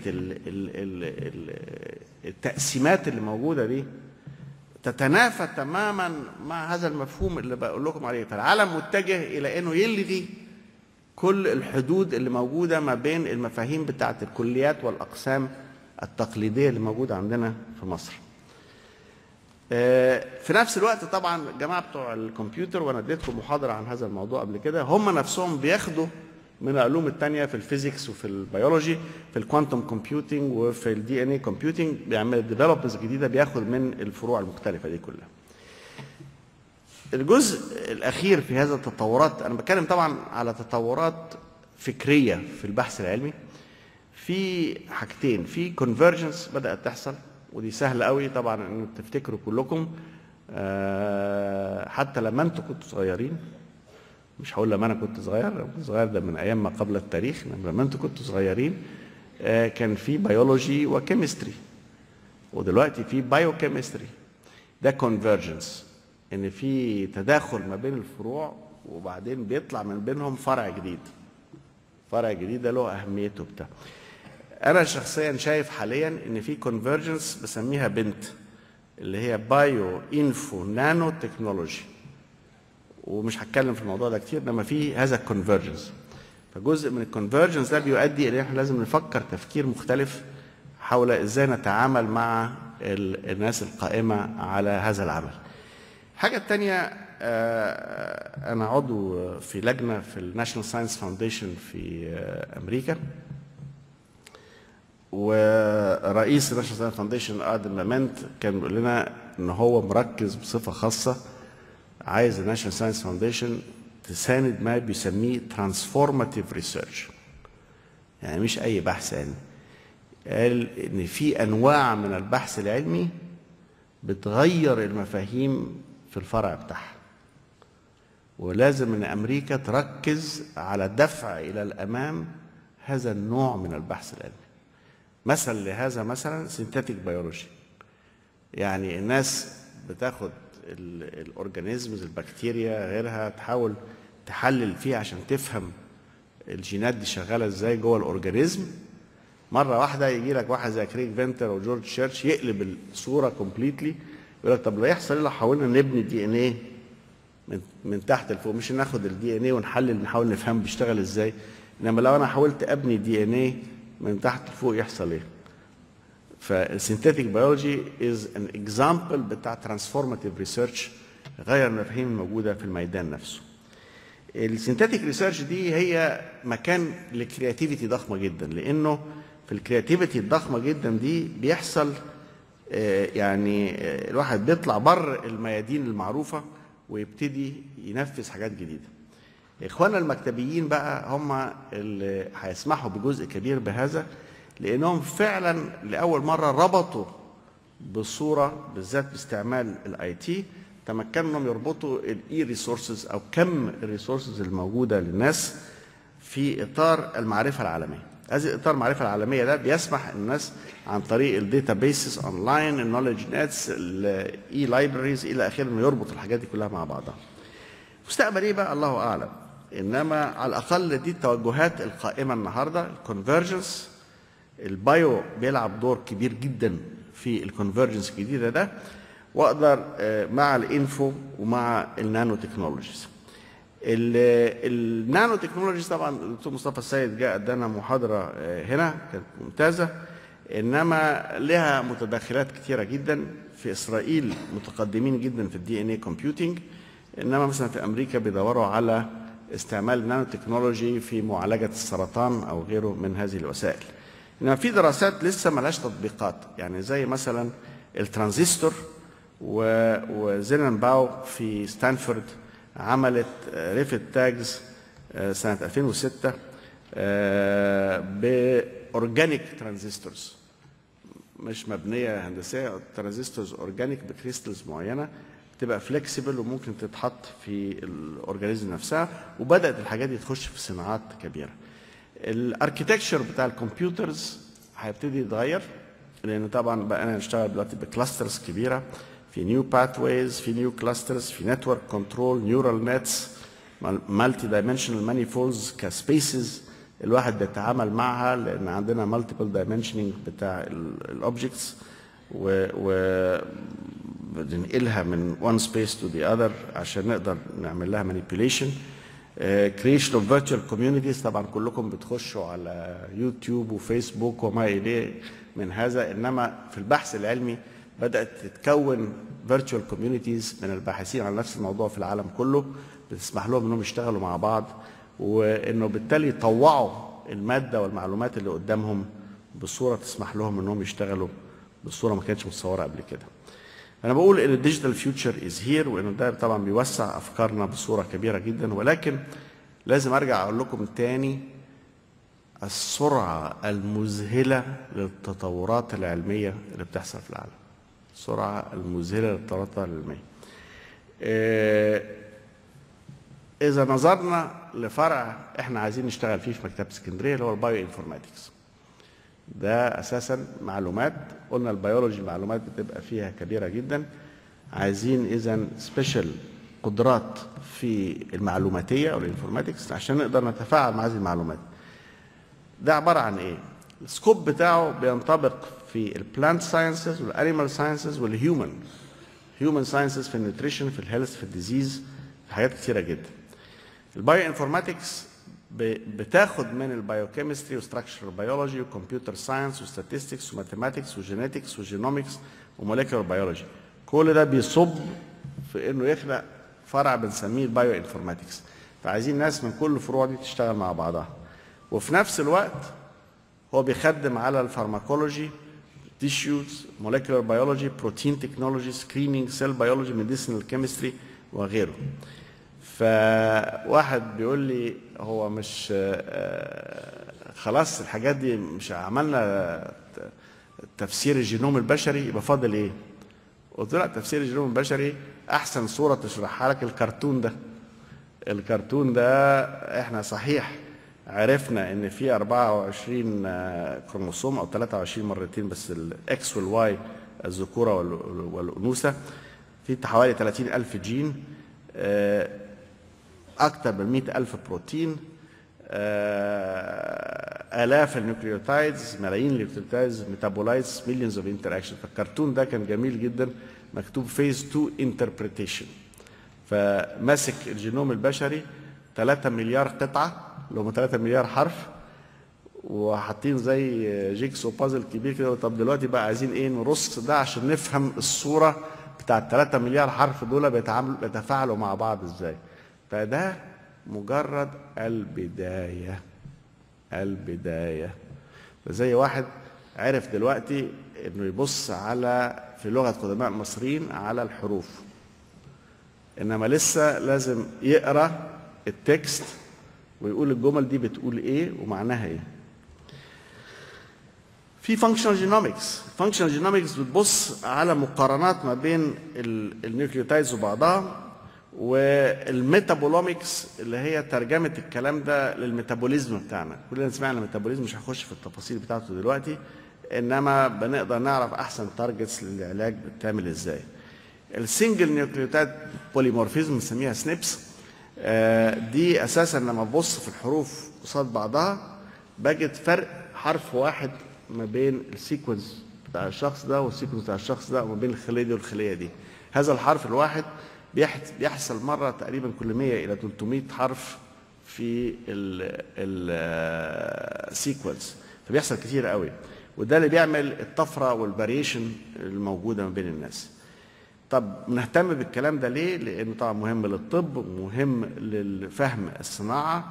التقسيمات اللي موجوده دي تتنافى تماما مع هذا المفهوم اللي بقول لكم عليه. فالعالم متجه الى انه يلغي كل الحدود اللي موجوده ما بين المفاهيم بتاعه الكليات والاقسام التقليديه اللي موجوده عندنا في مصر. في نفس الوقت طبعا الجماعه بتوع الكمبيوتر، وانا اديتكم محاضره عن هذا الموضوع قبل كده، هم نفسهم بياخدوا من العلوم الثانيه في الفيزيكس وفي البيولوجي، في الكوانتم كومبيوتنج وفي الدي ان اي كومبيوتنج، بيعمل ديفلوبمنتس جديده بياخد من الفروع المختلفه دي كلها. الجزء الاخير في هذا التطورات، انا بتكلم طبعا على تطورات فكريه في البحث العلمي، في حاجتين. في كونفرجنس بدات تحصل، ودي سهله قوي طبعا ان تفتكروا كلكم، حتى لما انتم كنتوا صغيرين. مش هقول لما انا كنت صغير ده من ايام ما قبل التاريخ، لما انتوا كنتوا صغيرين كان في بيولوجي وكيمستري، ودلوقتي في بايوكيمستري. ده كونفرجنس، ان في تداخل ما بين الفروع وبعدين بيطلع من بينهم فرع جديد. فرع جديد ده له اهميته بتاع. انا شخصيا شايف حاليا ان في كونفرجنس بسميها بنت، اللي هي بايو انفو نانو تكنولوجي، ومش هتكلم في الموضوع ده كتير، انما في هذا الكونفرجنس. فجزء من الكونفرجنس ده بيؤدي الى احنا لازم نفكر تفكير مختلف حول ازاي نتعامل مع الناس القائمه على هذا العمل. الحاجه الثانيه، انا عضو في لجنه في الناشونال ساينس فاونديشن في امريكا، ورئيس الناشونال ساينس فاونديشن ادم مامنت كان بيقول لنا ان هو مركز بصفه خاصه عايز الناشونال ساينس فاونديشن تساند ما بيسميه ترانسفورماتيف ريسيرش. يعني مش اي بحث علمي، قال ان في انواع من البحث العلمي بتغير المفاهيم في الفرع بتاعها، ولازم ان امريكا تركز على دفع الى الامام هذا النوع من البحث العلمي. مثل لهذا مثلا سينثيتيك بيولوجي، يعني الناس بتاخد الاورجانيزمز، البكتيريا غيرها، تحاول تحلل فيها عشان تفهم الجينات دي شغاله ازاي جوه الاورجانيزم. مره واحده يجي لك واحد زي كريك فينتر وجورج شيرش يقلب الصوره كومبليتلي، يقول لك طب لا يحصل ايه لو حاولنا نبني الدي ان ايه من تحت لفوق، مش ناخد الدي ان ايه ونحلل نحاول نفهم بيشتغل ازاي، انما لو انا حاولت ابني دي ان ايه من تحت لفوق يحصل ايه. فالسينثيتيك بيولوجي از ان اكزامبل بتاع ترانسفورماتيف ريسيرش غير المفاهيم الموجوده في الميدان نفسه. السينثيتيك ريسيرش دي هي مكان لكرياتيفيتي ضخمه جدا، لانه في الكرياتيفيتي الضخمه جدا دي بيحصل يعني الواحد بيطلع بره الميادين المعروفه ويبتدي ينفذ حاجات جديده. اخواننا المكتبيين بقى هم اللي هيسمحوا بجزء كبير بهذا، لانهم فعلا لاول مره ربطوا بالصوره، بالذات باستعمال الاي تي، تمكنوا انهم يربطوا الاي ريسورسز او كم الريسورسز الموجوده للناس في اطار المعرفه العالميه. هذه اطار المعرفه العالميه ده بيسمح الناس عن طريق الداتا بيسز اونلاين، النولج نتس، الاي لايبراريز الى اخره، انه يربط الحاجات دي كلها مع بعضها. مستقبل ايه بقى الله اعلم، انما على الاقل دي التوجهات القائمه النهارده. الكونفرجنس، البايو بيلعب دور كبير جدا في الكونفرجنس الجديده ده، واقدر مع الانفو ومع النانو تكنولوجيز. النانو تكنولوجيز طبعا الدكتور مصطفى السيد جاء ادانا محاضره هنا كانت ممتازه، انما لها متدخلات كثيره جدا. في اسرائيل متقدمين جدا في الدي ان اي كومبيوتنج، انما مثلا في امريكا بيدوروا على استعمال النانو تكنولوجي في معالجه السرطان او غيره من هذه الوسائل. انما في دراسات لسه ملهاش تطبيقات، يعني زي مثلا الترانزستور، وزيننباو في ستانفورد عملت ريفت تاجز سنه 2006 باورجانيك ترانزستورز، مش مبنيه هندسيه، ترانزستورز اورجانيك بكريستلز معينه بتبقى فليكسيبل وممكن تتحط في الاورجانيزم نفسها، وبدات الحاجات دي تخش في صناعات كبيره. الاركيتكتشر بتاع الكمبيوترز هيبتدي يتغير، لان طبعا بقينا نشتغل دلوقتي بكلاسترز كبيره، في نيو باثويز، في نيو كلاسترز، في نتورك كنترول، نيورال نتس، مالتي دايمنشنال مانيفولدز كسبيسز الواحد بيتعامل معها، لان عندنا مالتيبل دايمنشننج بتاع الاوبجكتس بننقلها من one space to the other عشان نقدر نعمل لها manipulation. creation of virtual communities، طبعا كلكم بتخشوا على يوتيوب وفيسبوك وما إليه من هذا، إنما في البحث العلمي بدأت تتكون virtual communities من الباحثين على نفس الموضوع في العالم كله، بتسمح لهم إنهم يشتغلوا مع بعض، وإنه بالتالي يطوعوا المادة والمعلومات اللي قدامهم بصورة تسمح لهم إنهم يشتغلوا بصورة ما كانتش متصورة قبل كده. أنا بقول إن الديجيتال فيوتشر إز هير، وإنه ده طبعا بيوسع أفكارنا بصورة كبيرة جدا، ولكن لازم أرجع أقول لكم تاني السرعة المذهلة للتطورات العلمية اللي بتحصل في العالم. السرعة المذهلة للتطورات العلمية. إذا نظرنا لفرع إحنا عايزين نشتغل فيه في مكتبة اسكندرية اللي هو البايو انفورماتكس، ده اساسا معلومات، قلنا البيولوجي معلومات بتبقى فيها كبيره جدا، عايزين اذا سبيشال قدرات في المعلوماتيه او الانفورماتكس عشان نقدر نتفاعل مع هذه المعلومات. ده عباره عن ايه؟ السكوب بتاعه بينطبق في البلانت ساينسز والانيمال ساينسز والهيومن ساينسز، في النيوتريشن، في الهيلث، في الديزيز، في حاجات كثيره جدا. البايو انفورماتكس بتاخد من البايوكيمستري وستراكشر بيولوجي وكمبيوتر ساينس وستاتستكس وماثيماتكس وجينيتكس وجينومكس وموليكولر بيولوجي، كل ده بيصب في انه يخلق فرع بنسميه البايو انفورماتكس. فعايزين ناس من كل الفروع دي تشتغل مع بعضها، وفي نفس الوقت هو بيخدم على الفارماكولوجي، تيشوز، موليكولر بيولوجي، بروتين تكنولوجي، سكريننج، سيل بيولوجي، ميديسينال كيمستري وغيره. فواحد بيقول لي هو مش خلاص الحاجات دي مش عملنا تفسير الجينوم البشري يبقى فاضل ايه؟ قلت له تفسير الجينوم البشري احسن صوره تشرحها لك الكرتون ده. الكرتون ده احنا صحيح عرفنا ان في 24 كروموسوم او 23 مرتين، بس الاكس والواي الذكوره والانوثه، في حوالي 30,000 جين، أكثر من 100,000 بروتين، آلاف النيوكليوتايدز، ملايين النيوكليوتايدز، ميتابولايتس، مليونز اوف انتراكشن. فالكرتون ده كان جميل جدا، مكتوب فيز 2 انتربريتيشن. فماسك الجينوم البشري 3 مليار قطعة اللي هم 3 مليار حرف، وحاطين زي جيكسو بازل كبير كده. طب دلوقتي بقى عايزين ايه؟ نرص ده عشان نفهم الصورة بتاع 3 مليار حرف دول بيتفاعلوا مع بعض ازاي. فده مجرد البداية. زي واحد عرف دلوقتي انه يبص على في لغة قدماء المصريين على الحروف، انما لسه لازم يقرأ التكست ويقول الجمل دي بتقول ايه ومعناها ايه. في فانكشنال جينومكس بتبص على مقارنات ما بين النيوكليوتايدز وبعضها، والميتابولوميكس اللي هي ترجمه الكلام ده للميتابوليزم بتاعنا. كلنا سمعنا الميتابوليزم، مش هخش في التفاصيل بتاعته دلوقتي، انما بنقدر نعرف احسن تارجتس للعلاج بتعمل ازاي. السنجل نيوكليوتايد بوليمورفيزم بنسميها سنيبس، دي اساسا لما تبص في الحروف قصاد بعضها بجد فرق حرف واحد ما بين السيكونس بتاع الشخص ده والسيكونس بتاع الشخص ده، وما بين الخليه دي والخليه دي. هذا الحرف الواحد بيحصل مره تقريبا كل 100 الى 300 حرف في السيكونس، فبيحصل كتير قوي، وده اللي بيعمل الطفره والفاريشن الموجوده ما بين الناس. طب نهتم بالكلام ده ليه؟ لانه طبعا مهم للطب ومهم للفهم الصناعه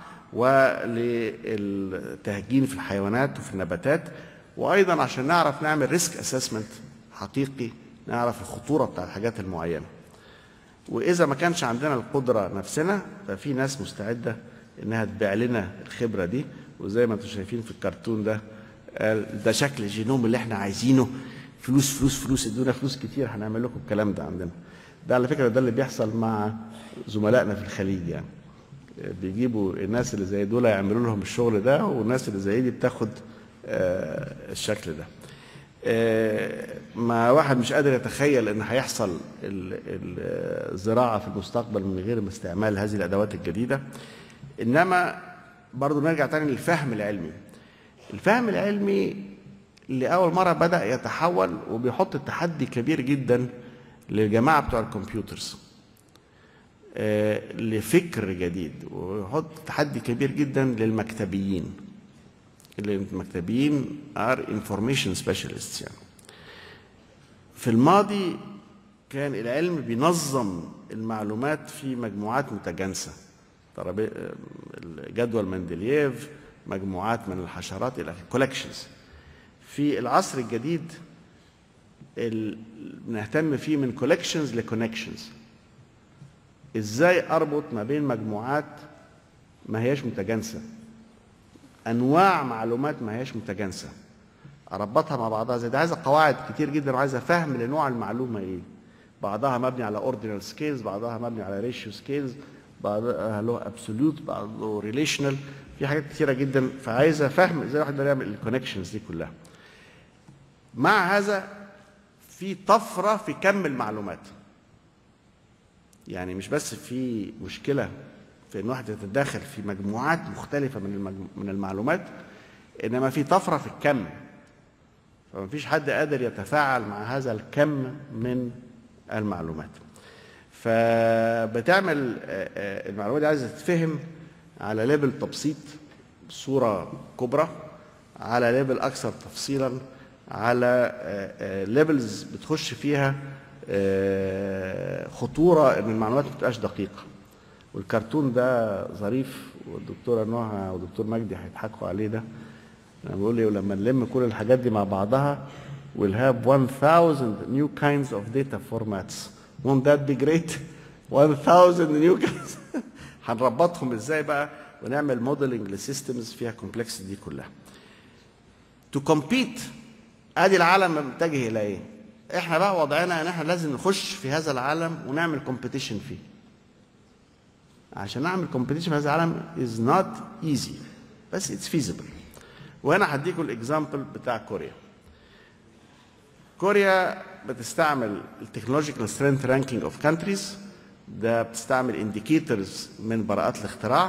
وللتهجين في الحيوانات وفي النباتات، وايضا عشان نعرف نعمل ريسك اسسمنت حقيقي، نعرف الخطوره بتاع الحاجات المعينه. واذا ما كانش عندنا القدره نفسنا ففي ناس مستعده انها تبيع لنا الخبره دي، وزي ما انتم شايفين في الكرتون ده ده شكل الجينوم اللي احنا عايزينه، فلوس فلوس فلوس، ادونا فلوس كتير هنعمل لكم الكلام ده عندنا. ده على فكره ده اللي بيحصل مع زملائنا في الخليج، يعني بيجيبوا الناس اللي زي دول يعملوا لهم الشغل ده، والناس اللي زي دي بتاخد الشكل ده. ما واحد مش قادر يتخيل ان هيحصل الزراعه في المستقبل من غير ما استعمال هذه الادوات الجديده. انما برضو نرجع تاني للفهم العلمي. الفهم العلمي لأول مرة بدأ يتحول وبيحط تحدي كبير جدا للجماعة بتوع الكمبيوترز لفكر جديد، ويحط تحدي كبير جدا للمكتبيين. المكتبيين are information specialists. يعني في الماضي كان العلم بينظم المعلومات في مجموعات متجانسة، جدول مندلييف، مجموعات من الحشرات إلى collections. في العصر الجديد بنهتم فيه من collections لconnections. ازاي اربط ما بين مجموعات ما هياش متجانسه، انواع معلومات ما هياش متجانسه، اربطها مع بعضها. زي ده عايزه قواعد كتير جدا، وعايزه فهم لنوع المعلومه ايه. بعضها مبني على ordinal scales، بعضها مبني على ratio scales، بعضها له absolute، بعضه relational، في حاجات كتيره جدا، فعايزه فهم ازاي الواحد يقدر يعمل الكونكشنز دي كلها. مع هذا في طفره في كم المعلومات. يعني مش بس في مشكله في ان واحد يتداخل في مجموعات مختلفه من المعلومات، انما في طفره في الكم. فما فيش حد قادر يتفاعل مع هذا الكم من المعلومات. فبتعمل المعلومات دي عايزه تتفهم على ليفل تبسيط بصوره كبرى، على ليفل اكثر تفصيلا، على ليفلز بتخش فيها خطوره ان المعلومات ما تبقاش دقيقه. والكرتون ده ظريف، والدكتوره نهى والدكتور مجدي هيضحكوا عليه. ده انا بقول لي لما نلم كل الحاجات دي مع بعضها we'll have 1000 new kinds of data formats. won't that be great? 1000 new kinds. هنربطهم ازاي بقى ونعمل موديلنج لسيستمز فيها كومبلكسيتي دي كلها. to compete، ادي العالم متجه الى ايه؟ احنا بقى وضعنا ان احنا لازم نخش في هذا العالم ونعمل كومبيتيشن فيه. عشان نعمل كومبيتيشن في هذا العالم is not easy، بس it's feasible. وهنا هديكم الاكزامبل بتاع كوريا. كوريا بتستعمل التكنولوجيكال سترينث رانكينج اوف كانتريز، ده بتستعمل انديكيتورز من براءات الاختراع،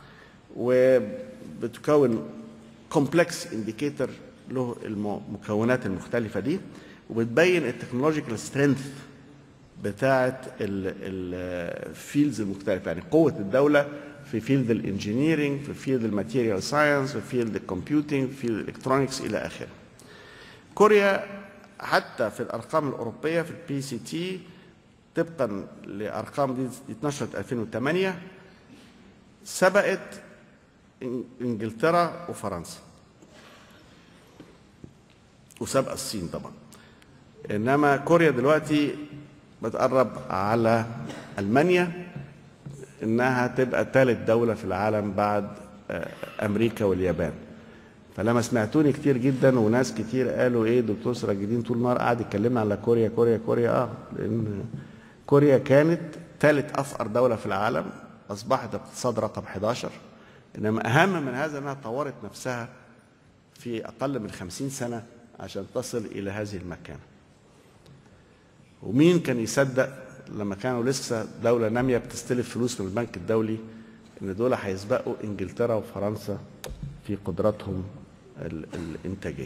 وبتكون كومبلكس انديكيتور له المكونات المختلفه دي، وبتبين التكنولوجيكال سترينث بتاعه الفيلدز المختلفه. يعني قوه الدوله في فيلد الانجينيرنج، في فيلد الماتيريال ساينس، في فيلد الكمبيوتنج، في الالكترونكس الى اخره. كوريا حتى في الارقام الاوروبيه في البي سي تي طبقا لارقام دي اتنشرت 2008 سبقت انجلترا وفرنسا، وسابقه الصين طبعا. انما كوريا دلوقتي بتقرب على المانيا انها تبقى ثالث دوله في العالم بعد امريكا واليابان. فلما سمعتوني كتير جدا وناس كتير قالوا ايه دكتور سراج الدين طول النهار قاعد يتكلمنا على كوريا كوريا كوريا، لان كوريا كانت ثالث افقر دوله في العالم، اصبحت اقتصاد رقم 11. انما اهم من هذا انها طورت نفسها في اقل من 50 سنه عشان تصل الى هذه المكانه. ومين كان يصدق لما كانوا لسه دوله ناميه بتستلف فلوس من البنك الدولي ان دول هيسبقوا انجلترا وفرنسا في قدراتهم الانتاجيه.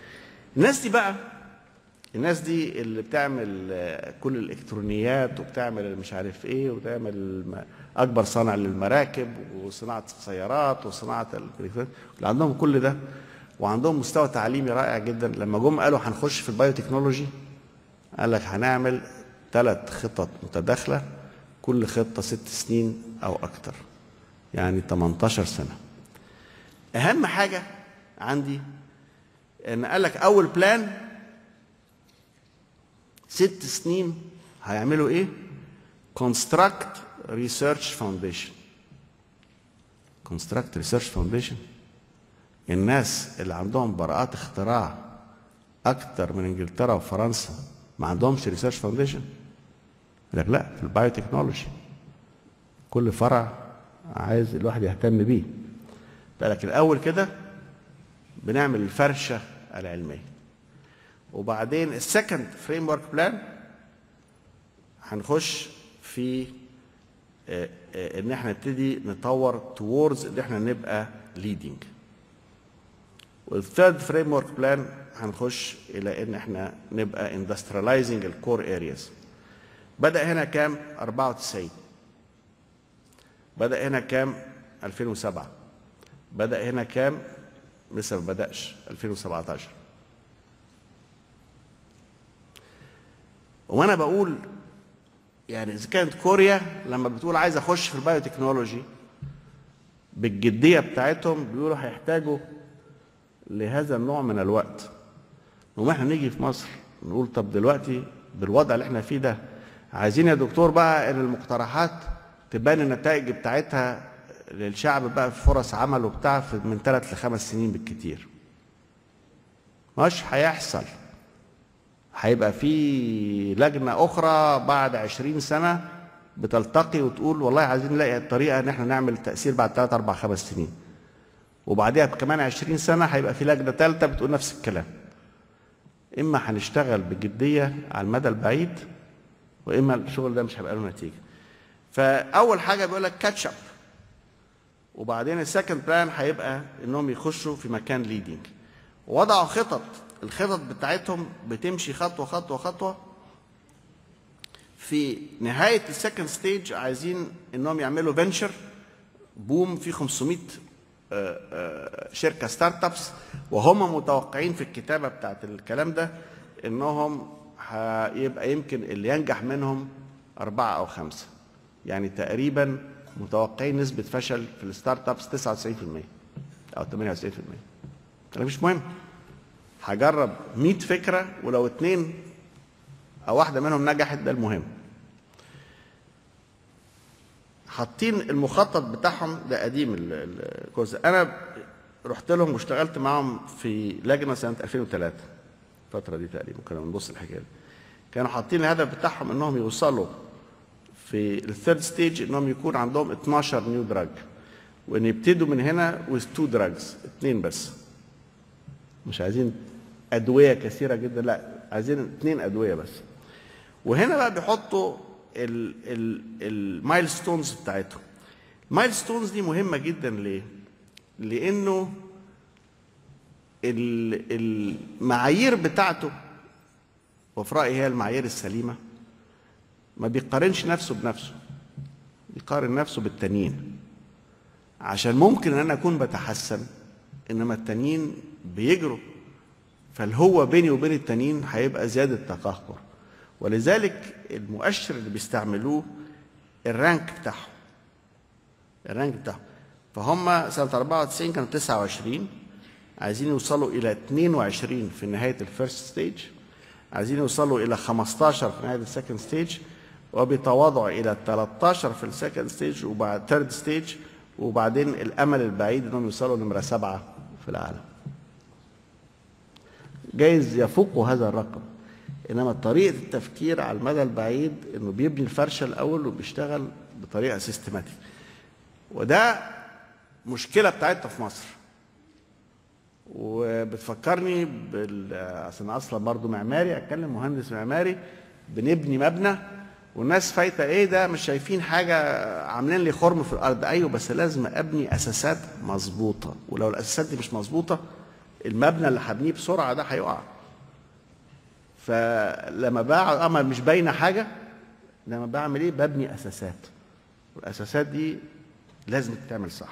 الناس دي اللي بتعمل كل الالكترونيات وبتعمل مش عارف ايه وبتعمل اكبر صانع للمراكب وصناعه السيارات وصناعه اللي عندهم كل ده وعندهم مستوى تعليمي رائع جدا، لما جم قالوا هنخش في البايوتكنولوجي قال لك هنعمل 3 خطط متداخله، كل خطه 6 سنين او اكتر، يعني 18 سنه. اهم حاجه عندي ان قال لك اول بلان 6 سنين هيعملوا ايه؟ Construct Research Foundation. Construct Research Foundation. الناس اللي عندهم براءات اختراع اكتر من انجلترا وفرنسا ما عندهمش ريسيرش فاونديشن؟ لك لا، في البايوتكنولوجي كل فرع عايز الواحد يهتم بيه. لكن الاول كده بنعمل الفرشه العلميه، وبعدين السكند فريم ورك بلان هنخش في ان احنا نبتدي نطور towards ان احنا نبقى leading. والثيرد فريم ورك بلان هنخش الى ان احنا نبقى industrializing الكور ارياز. بدأ هنا كام؟ 94. بدأ هنا كام؟ 2007. بدأ هنا كام؟ لسه ما بدأش 2017. وانا بقول يعني اذا كانت كوريا لما بتقول عايز اخش في البايوتكنولوجي بالجديه بتاعتهم بيقولوا هيحتاجوا لهذا النوع من الوقت، وما احنا نيجي في مصر نقول طب دلوقتي بالوضع اللي احنا فيه ده عايزين يا دكتور بقى ان المقترحات تبان النتائج بتاعتها للشعب بقى في فرص عمل وبتاع من 3 ل5 سنين بالكتير. مش هيحصل. هيبقى في لجنه اخرى بعد 20 سنه بتلتقي وتقول والله عايزين نلاقي الطريقه ان احنا نعمل تاثير بعد 3 4 5 سنين. وبعديها كمان 20 سنه هيبقى في لجنه ثالثه بتقول نفس الكلام. اما هنشتغل بجديه على المدى البعيد واما الشغل ده مش هيبقى له نتيجه. فاول حاجه بيقول لك كاتش اب، وبعدين السكند بلان هيبقى انهم يخشوا في مكان ليدنج. وضعوا خطط، الخطط بتاعتهم بتمشي خطوه خطوه خطوه. في نهايه السكند ستيج عايزين انهم يعملوا فينشر بوم في 500 شركه ستارت ابس، وهم متوقعين في الكتابه بتاعت الكلام ده انهم هيبقى يمكن اللي ينجح منهم 4 أو 5. يعني تقريبا متوقعين نسبه فشل في الستارت ابس 99% او 98%. ده مش مهم. هجرب 100 فكره ولو 2 أو 1 منهم نجحت ده المهم. حاطين المخطط بتاعهم ده قديم الكورس. انا رحت لهم واشتغلت معهم في لجنه سنه 2003 الفتره دي تقريبا كنا بنبص الحكايه دي. كانوا حاطين الهدف بتاعهم انهم يوصلوا في الثيرد ستيج انهم يكون عندهم 12 نيو دراج، وان يبتدوا من هنا with 2 دراجز، 2 بس. مش عايزين ادويه كثيره جدا، لا عايزين 2 ادويه بس. وهنا بقى بيحطوا المايلستونز بتاعتهم. المايلستونز دي مهمه جدا ليه؟ لانه المعايير بتاعته وفي رايي هي المعايير السليمه، ما بيقارنش نفسه بنفسه، بيقارن نفسه بالتانيين، عشان ممكن ان انا اكون بتحسن انما التانيين بيجروا، فالهو بيني وبين التانيين هيبقى زياده تقهقر. ولذلك المؤشر اللي بيستعملوه الرانك بتاعهم. الرانك بتاعهم. فهم سنة 94 كانوا 29، عايزين يوصلوا إلى 22 في نهاية الفيرست ستيج، عايزين يوصلوا إلى 15 في نهاية السكند ستيج، وبيتواضعوا إلى 13 في السكند ستيج وبعد ثيرد ستيج، وبعدين الأمل البعيد إنهم يوصلوا نمرة 7 في العالم. جايز يفوقوا هذا الرقم. انما طريقه التفكير على المدى البعيد انه بيبني الفرشه الاول وبيشتغل بطريقه سيستماتيك. وده مشكله بتاعتنا في مصر، وبتفكرني عشان اصلا برضو معماري، اتكلم مهندس معماري، بنبني مبنى والناس فايته ايه ده مش شايفين حاجه، عاملين لي خرم في الارض. ايوه بس لازم ابني اساسات مظبوطه، ولو الاساسات دي مش مظبوطه المبنى اللي هبنيه بسرعه ده هيقع. فلما بعمل مش باينه حاجه، لما بعمل ايه؟ ببني اساسات، والاساسات دي لازم تتعمل صح.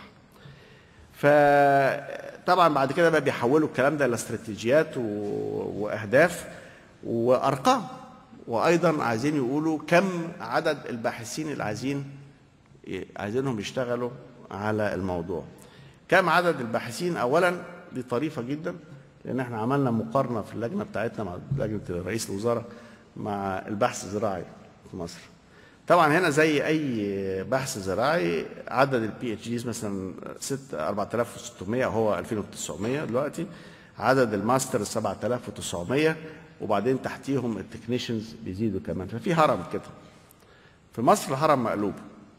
فطبعا بعد كده بقى بيحولوا الكلام ده الى استراتيجيات واهداف وارقام، وايضا عايزين يقولوا كم عدد الباحثين اللي عايزينهم يشتغلوا على الموضوع. كم عدد الباحثين؟ اولا دي طريفه جدا، لان احنا عملنا مقارنه في اللجنه بتاعتنا مع لجنه رئيس الوزراء مع البحث الزراعي في مصر. طبعا هنا زي اي بحث زراعي عدد البي اتش ديز مثلا 4600 هو 2900 دلوقتي، عدد الماستر 7900، وبعدين تحتيهم التكنيشنز بيزيدوا كمان، ففي هرم كده. في مصر الهرم مقلوب،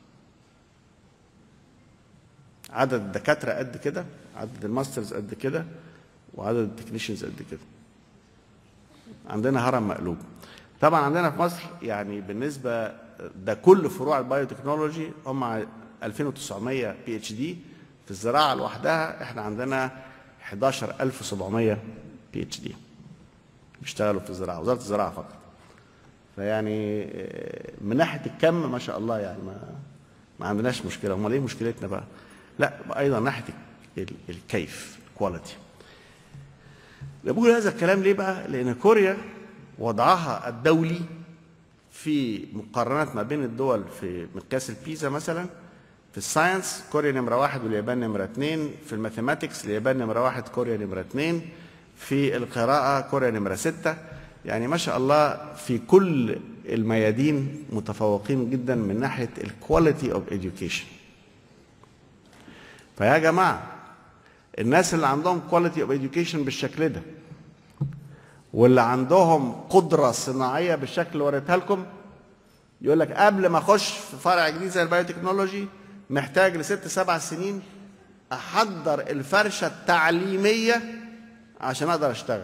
عدد الدكاتره قد كده، عدد الماسترز قد كده، وعدد التكنيشنز قد كده. عندنا هرم مقلوب. طبعا عندنا في مصر يعني بالنسبه ده كل فروع البايوتكنولوجي هم 2900 بي اتش دي، في الزراعه لوحدها احنا عندنا 11700 بي اتش دي بيشتغلوا في الزراعه، وزاره الزراعه فقط. فيعني من ناحيه الكم ما شاء الله يعني ما عندناش مشكله. امال ايه مشكلتنا بقى؟ لا ايضا ناحيه الكيف، الكواليتي. بقول هذا الكلام ليه بقى؟ لان كوريا وضعها الدولي في مقارنات ما بين الدول في مقياس البيزا مثلا، في الساينس كوريا نمره 1 واليابان نمره 2، في الماثيماتكس اليابان نمره 1 كوريا نمره 2، في القراءة كوريا نمره 6. يعني ما شاء الله في كل الميادين متفوقين جدا من ناحية الكواليتي اوف education. فيا جماعة الناس اللي عندهم كواليتي اوف education بالشكل ده، واللي عندهم قدرة صناعية بالشكل اللي وريتها لكم، يقول لك قبل ما اخش في فرع جديد زي البايوتكنولوجي محتاج ل6 7 سنين احضر الفرشة التعليمية عشان اقدر اشتغل.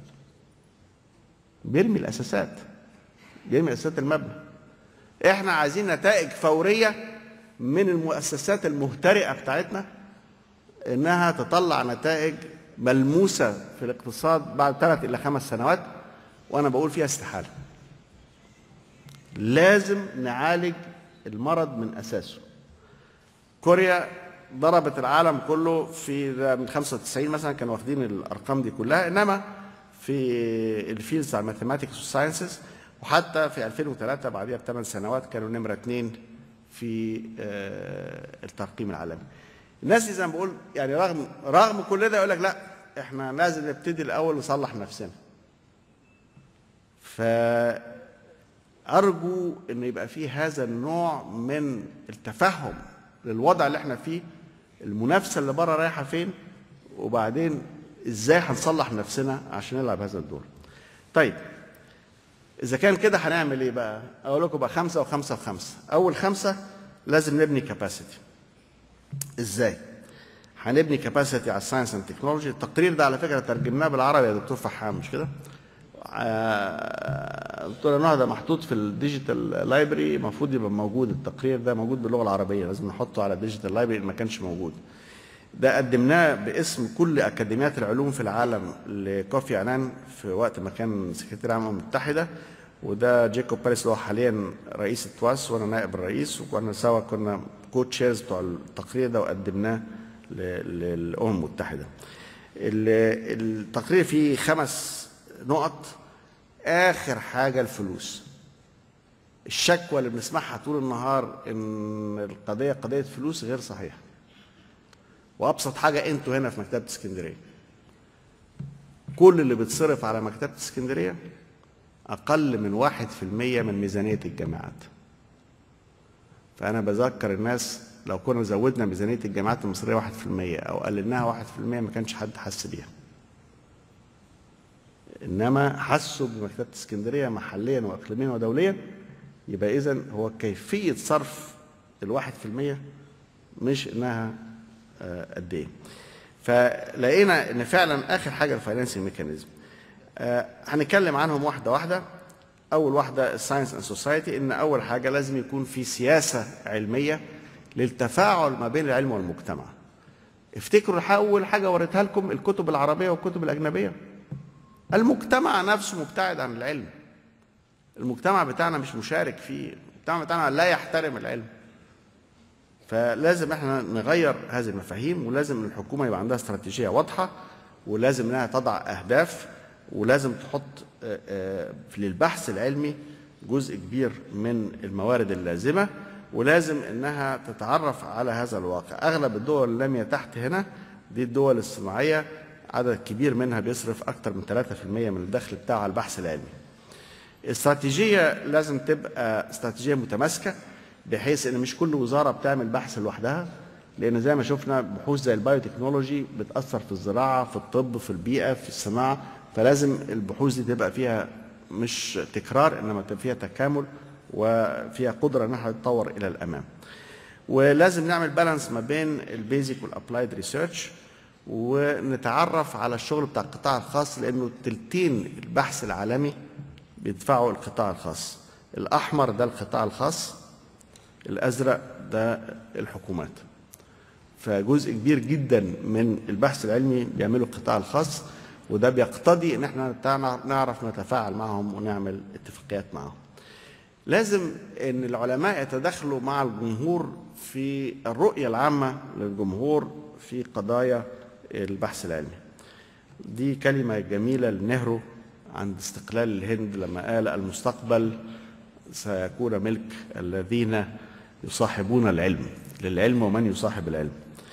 بيرمي الاساسات، بيرمي اساسات المبنى. احنا عايزين نتائج فورية من المؤسسات المهترئة بتاعتنا، انها تطلع نتائج ملموسة في الاقتصاد بعد 3 إلى 5 سنوات، وانا بقول فيها استحالة. لازم نعالج المرض من اساسه. كوريا ضربت العالم كله في من 95 مثلا، كانوا واخدين الارقام دي كلها، انما في الفيلد بتاع الماثيماتكس والساينسز، وحتى في 2003 بعديها ب8 سنوات كانوا نمره 2 في الترقيم العالمي. الناس دي زي ما بقول يعني رغم كل ده يقول لك لا احنا لازم نبتدي الاول نصلح نفسنا. فارجو ان يبقى في هذا النوع من التفهم للوضع اللي احنا فيه، المنافسه اللي بره رايحه فين، وبعدين ازاي هنصلح نفسنا عشان نلعب هذا الدور. طيب اذا كان كده هنعمل ايه بقى؟ اقول لكم بقى 5 و5 و5. اول 5 لازم نبني كاباسيتي. ازاي هنبني كاباسيتي على الساينس اند تكنولوجي؟ التقرير ده على فكره ترجمناه بالعربي يا دكتور فحام، مش كده؟ دكتور نهى محطوط في الديجيتال لايبرري، المفروض يبقى موجود. التقرير ده موجود باللغه العربيه، لازم نحطه على الديجيتال لايبرري ما كانش موجود. ده قدمناه باسم كل اكاديميات العلوم في العالم لكوفي عنان في وقت ما كان سكرتير الامم المتحده، وده جيكوب باريس اللي هو حاليا رئيس التواس وانا نائب الرئيس، وكنا سوا كنا كوتشيرز بتوع التقرير ده وقدمناه للامم المتحده. التقرير فيه 5 نقط. اخر حاجه الفلوس. الشكوى اللي بنسمعها طول النهار ان القضيه قضيه فلوس غير صحيحه. وابسط حاجه انتوا هنا في مكتبه اسكندريه، كل اللي بيتصرف على مكتبه اسكندريه اقل من 1% من ميزانيه الجامعات. فانا بذكر الناس لو كنا زودنا ميزانيه الجامعات المصريه 1% او قللناها 1% ما كانش حد حس بيها. انما حسوا بمكتبه اسكندريه محليا واقليميا ودوليا، يبقى اذا هو كيفيه صرف الواحد في المية، مش انها قد ايه. فلقينا ان فعلا اخر حاجه الفاينانسنج ميكانيزم. هنتكلم عنهم واحده واحده. اول واحده الساينس اند سوسايتي، ان اول حاجه لازم يكون في سياسه علميه للتفاعل ما بين العلم والمجتمع. افتكروا اول حاجه وريتها لكم الكتب العربيه والكتب الاجنبيه. المجتمع نفسه مبتعد عن العلم. المجتمع بتاعنا مش مشارك فيه، المجتمع بتاعنا لا يحترم العلم. فلازم احنا نغير هذه المفاهيم، ولازم الحكومه يبقى عندها استراتيجيه واضحه، ولازم انها تضع اهداف، ولازم تحط للبحث العلمي جزء كبير من الموارد اللازمه، ولازم انها تتعرف على هذا الواقع. اغلب الدول الناميه تحت هنا دي الدول الصناعيه، عدد كبير منها بيصرف اكثر من 3% من الدخل بتاعه على البحث العلمي. الاستراتيجيه لازم تبقى استراتيجيه متماسكه، بحيث ان مش كل وزاره بتعمل بحث لوحدها، لان زي ما شفنا بحوث زي البايوتكنولوجي بتاثر في الزراعه، في الطب، في البيئه، في الصناعه. فلازم البحوث دي تبقى فيها مش تكرار، انما تبقى فيها تكامل وفيها قدره انها تتطور الى الامام. ولازم نعمل بالانس ما بين البيزك والابلايد ريسيرش، ونتعرف على الشغل بتاع القطاع الخاص، لانه تلتين البحث العالمي بيدفعه القطاع الخاص. الاحمر ده القطاع الخاص، الازرق ده الحكومات. فجزء كبير جدا من البحث العلمي بيعمله القطاع الخاص، وده بيقتضي ان احنا نعرف نتفاعل معهم ونعمل اتفاقيات معهم. لازم ان العلماء يتدخلوا مع الجمهور في الرؤيه العامه للجمهور في قضايا البحث العلمي. دي كلمه جميله لنهرو عند استقلال الهند لما قال: المستقبل سيكون ملك الذين يصاحبون العلم، للعلم ومن يصاحب العلم.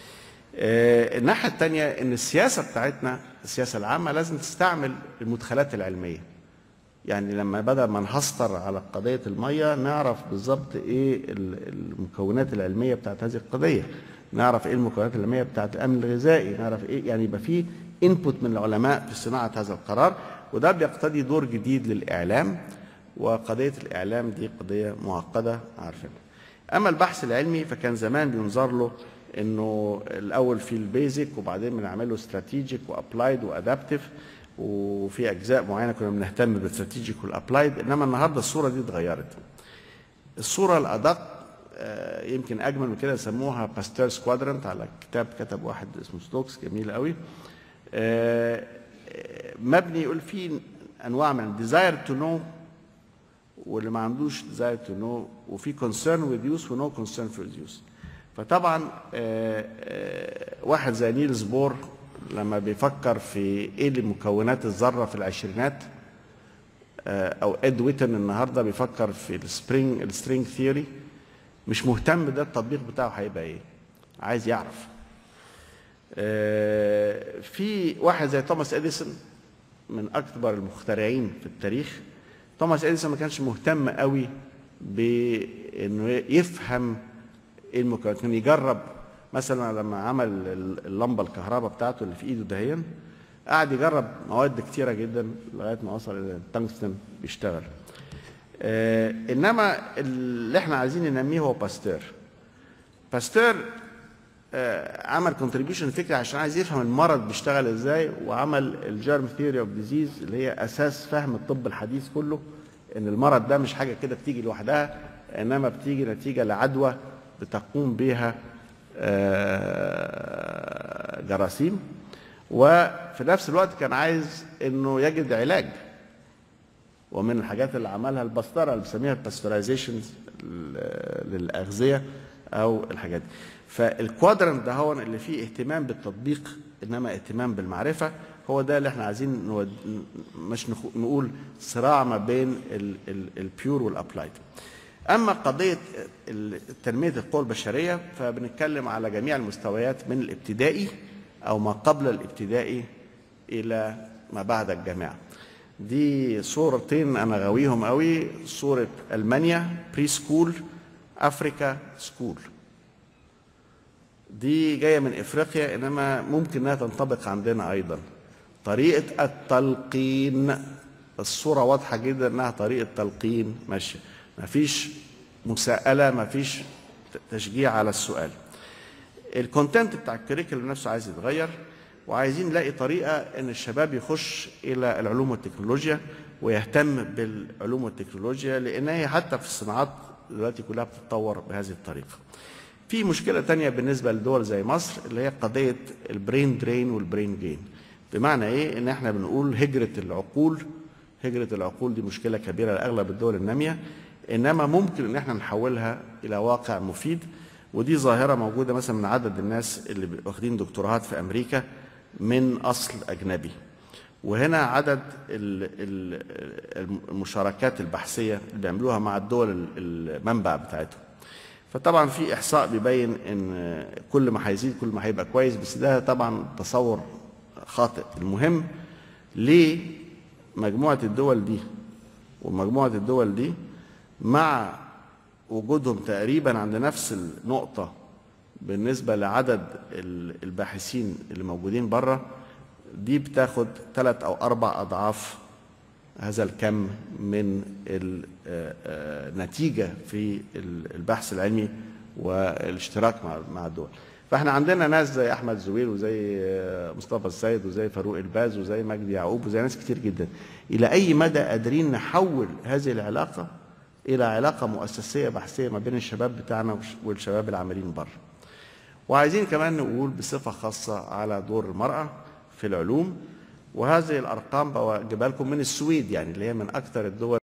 الناحيه الثانيه ان السياسه بتاعتنا، السياسه العامه، لازم تستعمل المدخلات العلميه. يعني لما بدل ما نهسطر على قضيه الميه، نعرف بالظبط ايه المكونات العلميه بتاعت هذه القضيه، نعرف ايه المكونات العلميه بتاعت الامن الغذائي، نعرف ايه، يعني يبقى في انبوت من العلماء في صناعه هذا القرار. وده بيقتضي دور جديد للاعلام، وقضيه الاعلام دي قضيه معقده عارفينها. اما البحث العلمي فكان زمان بينظر له انه الاول في البيزك، وبعدين بنعمل له استراتيجيك وابلايد وادابتيف، وفي اجزاء معينه كنا بنهتم بالاستراتيجيك والابلايد. انما النهارده الصوره دي اتغيرت. الصوره الادق يمكن اجمل من كده، يسموها باستيرز كوادرنت، على كتاب كتب واحد اسمه ستوكس جميل قوي. مبني يقول فيه انواع من ديزاير تو نو، واللي ما عندوش ديزاير تو نو، وفي كونسيرن وذ يوز ونو كونسيرن فور يوز. فطبعا واحد زي نيلز بور لما بيفكر في ايه اللي مكونات الذره في العشرينات، او اد ويتن النهارده بيفكر في السترينج ثيوري، مش مهتم ده التطبيق بتاعه هيبقى ايه، عايز يعرف. في واحد زي توماس اديسون من اكبر المخترعين في التاريخ. توماس اديسون ما كانش مهتم قوي بانه يفهم ايه المكونات، كان يجرب. مثلا لما عمل اللمبه الكهرباء بتاعته اللي في ايده دهيا، قعد يجرب مواد كتيره جدا لغايه ما وصل الى التنجستن بيشتغل. انما اللي احنا عايزين ننميه هو باستير. باستير عمل كونتريبيوشن فكري عشان عايز يفهم المرض بيشتغل ازاي، وعمل الجيرم ثيوري اوف ديزيز اللي هي اساس فهم الطب الحديث كله، ان المرض ده مش حاجه كده بتيجي لوحدها، انما بتيجي نتيجه لعدوى بتقوم بها جراثيم. وفي نفس الوقت كان عايز انه يجد علاج، ومن الحاجات اللي عملها البسطره اللي بنسميها الباسترايزيشن للاغذيه او الحاجات دي. فالكوادرنت ده هو اللي فيه اهتمام بالتطبيق انما اهتمام بالمعرفه، هو ده اللي احنا عايزين مش نقول صراع ما بين البيور والابلايد. اما قضيه تنميه القوى البشريه فبنتكلم على جميع المستويات، من الابتدائي او ما قبل الابتدائي الى ما بعد الجامعه. دي صورتين انا غاويهم قوي، صوره المانيا بري سكول، افريكا سكول. دي جايه من افريقيا انما ممكن انها تنطبق عندنا ايضا. طريقة التلقين، الصورة واضحة جدا انها طريقة تلقين ماشية، مفيش مساءلة، مفيش تشجيع على السؤال. الكونتنت بتاع الكريكولم نفسه عايز يتغير، وعايزين نلاقي طريقة ان الشباب يخش الى العلوم والتكنولوجيا ويهتم بالعلوم والتكنولوجيا، لان هي حتى في الصناعات دلوقتي كلها بتتطور بهذه الطريقة. في مشكلة تانية بالنسبة لدول زي مصر اللي هي قضية البرين درين والبرين جين. بمعنى ايه؟ ان احنا بنقول هجرة العقول. هجرة العقول دي مشكلة كبيرة لأغلب الدول النامية، انما ممكن ان احنا نحولها الى واقع مفيد. ودي ظاهرة موجودة مثلا من عدد الناس اللي واخدين دكتوراهات في امريكا من اصل اجنبي، وهنا عدد المشاركات البحثية اللي بيعملوها مع الدول المنبع بتاعتهم. فطبعا في احصاء بيبين ان كل ما هيزيد كل ما هيبقى كويس، بس ده طبعا تصور خاطئ. المهم ليه مجموعة الدول دي ومجموعة الدول دي مع وجودهم تقريبا عند نفس النقطة بالنسبة لعدد الباحثين اللي موجودين بره، دي بتاخد 3 أو 4 أضعاف هذا الكم من النتيجة في البحث العلمي والاشتراك مع الدول. فاحنا عندنا ناس زي احمد زويل وزي مصطفى السيد وزي فاروق الباز وزي مجدي يعقوب وزي ناس كتير جدا. الى اي مدى قادرين نحول هذه العلاقه الى علاقه مؤسسيه بحثيه ما بين الشباب بتاعنا والشباب العاملين بره. وعايزين كمان نقول بصفه خاصه على دور المراه في العلوم، وهذه الارقام بجيبها لكم من السويد، يعني اللي هي من اكثر الدول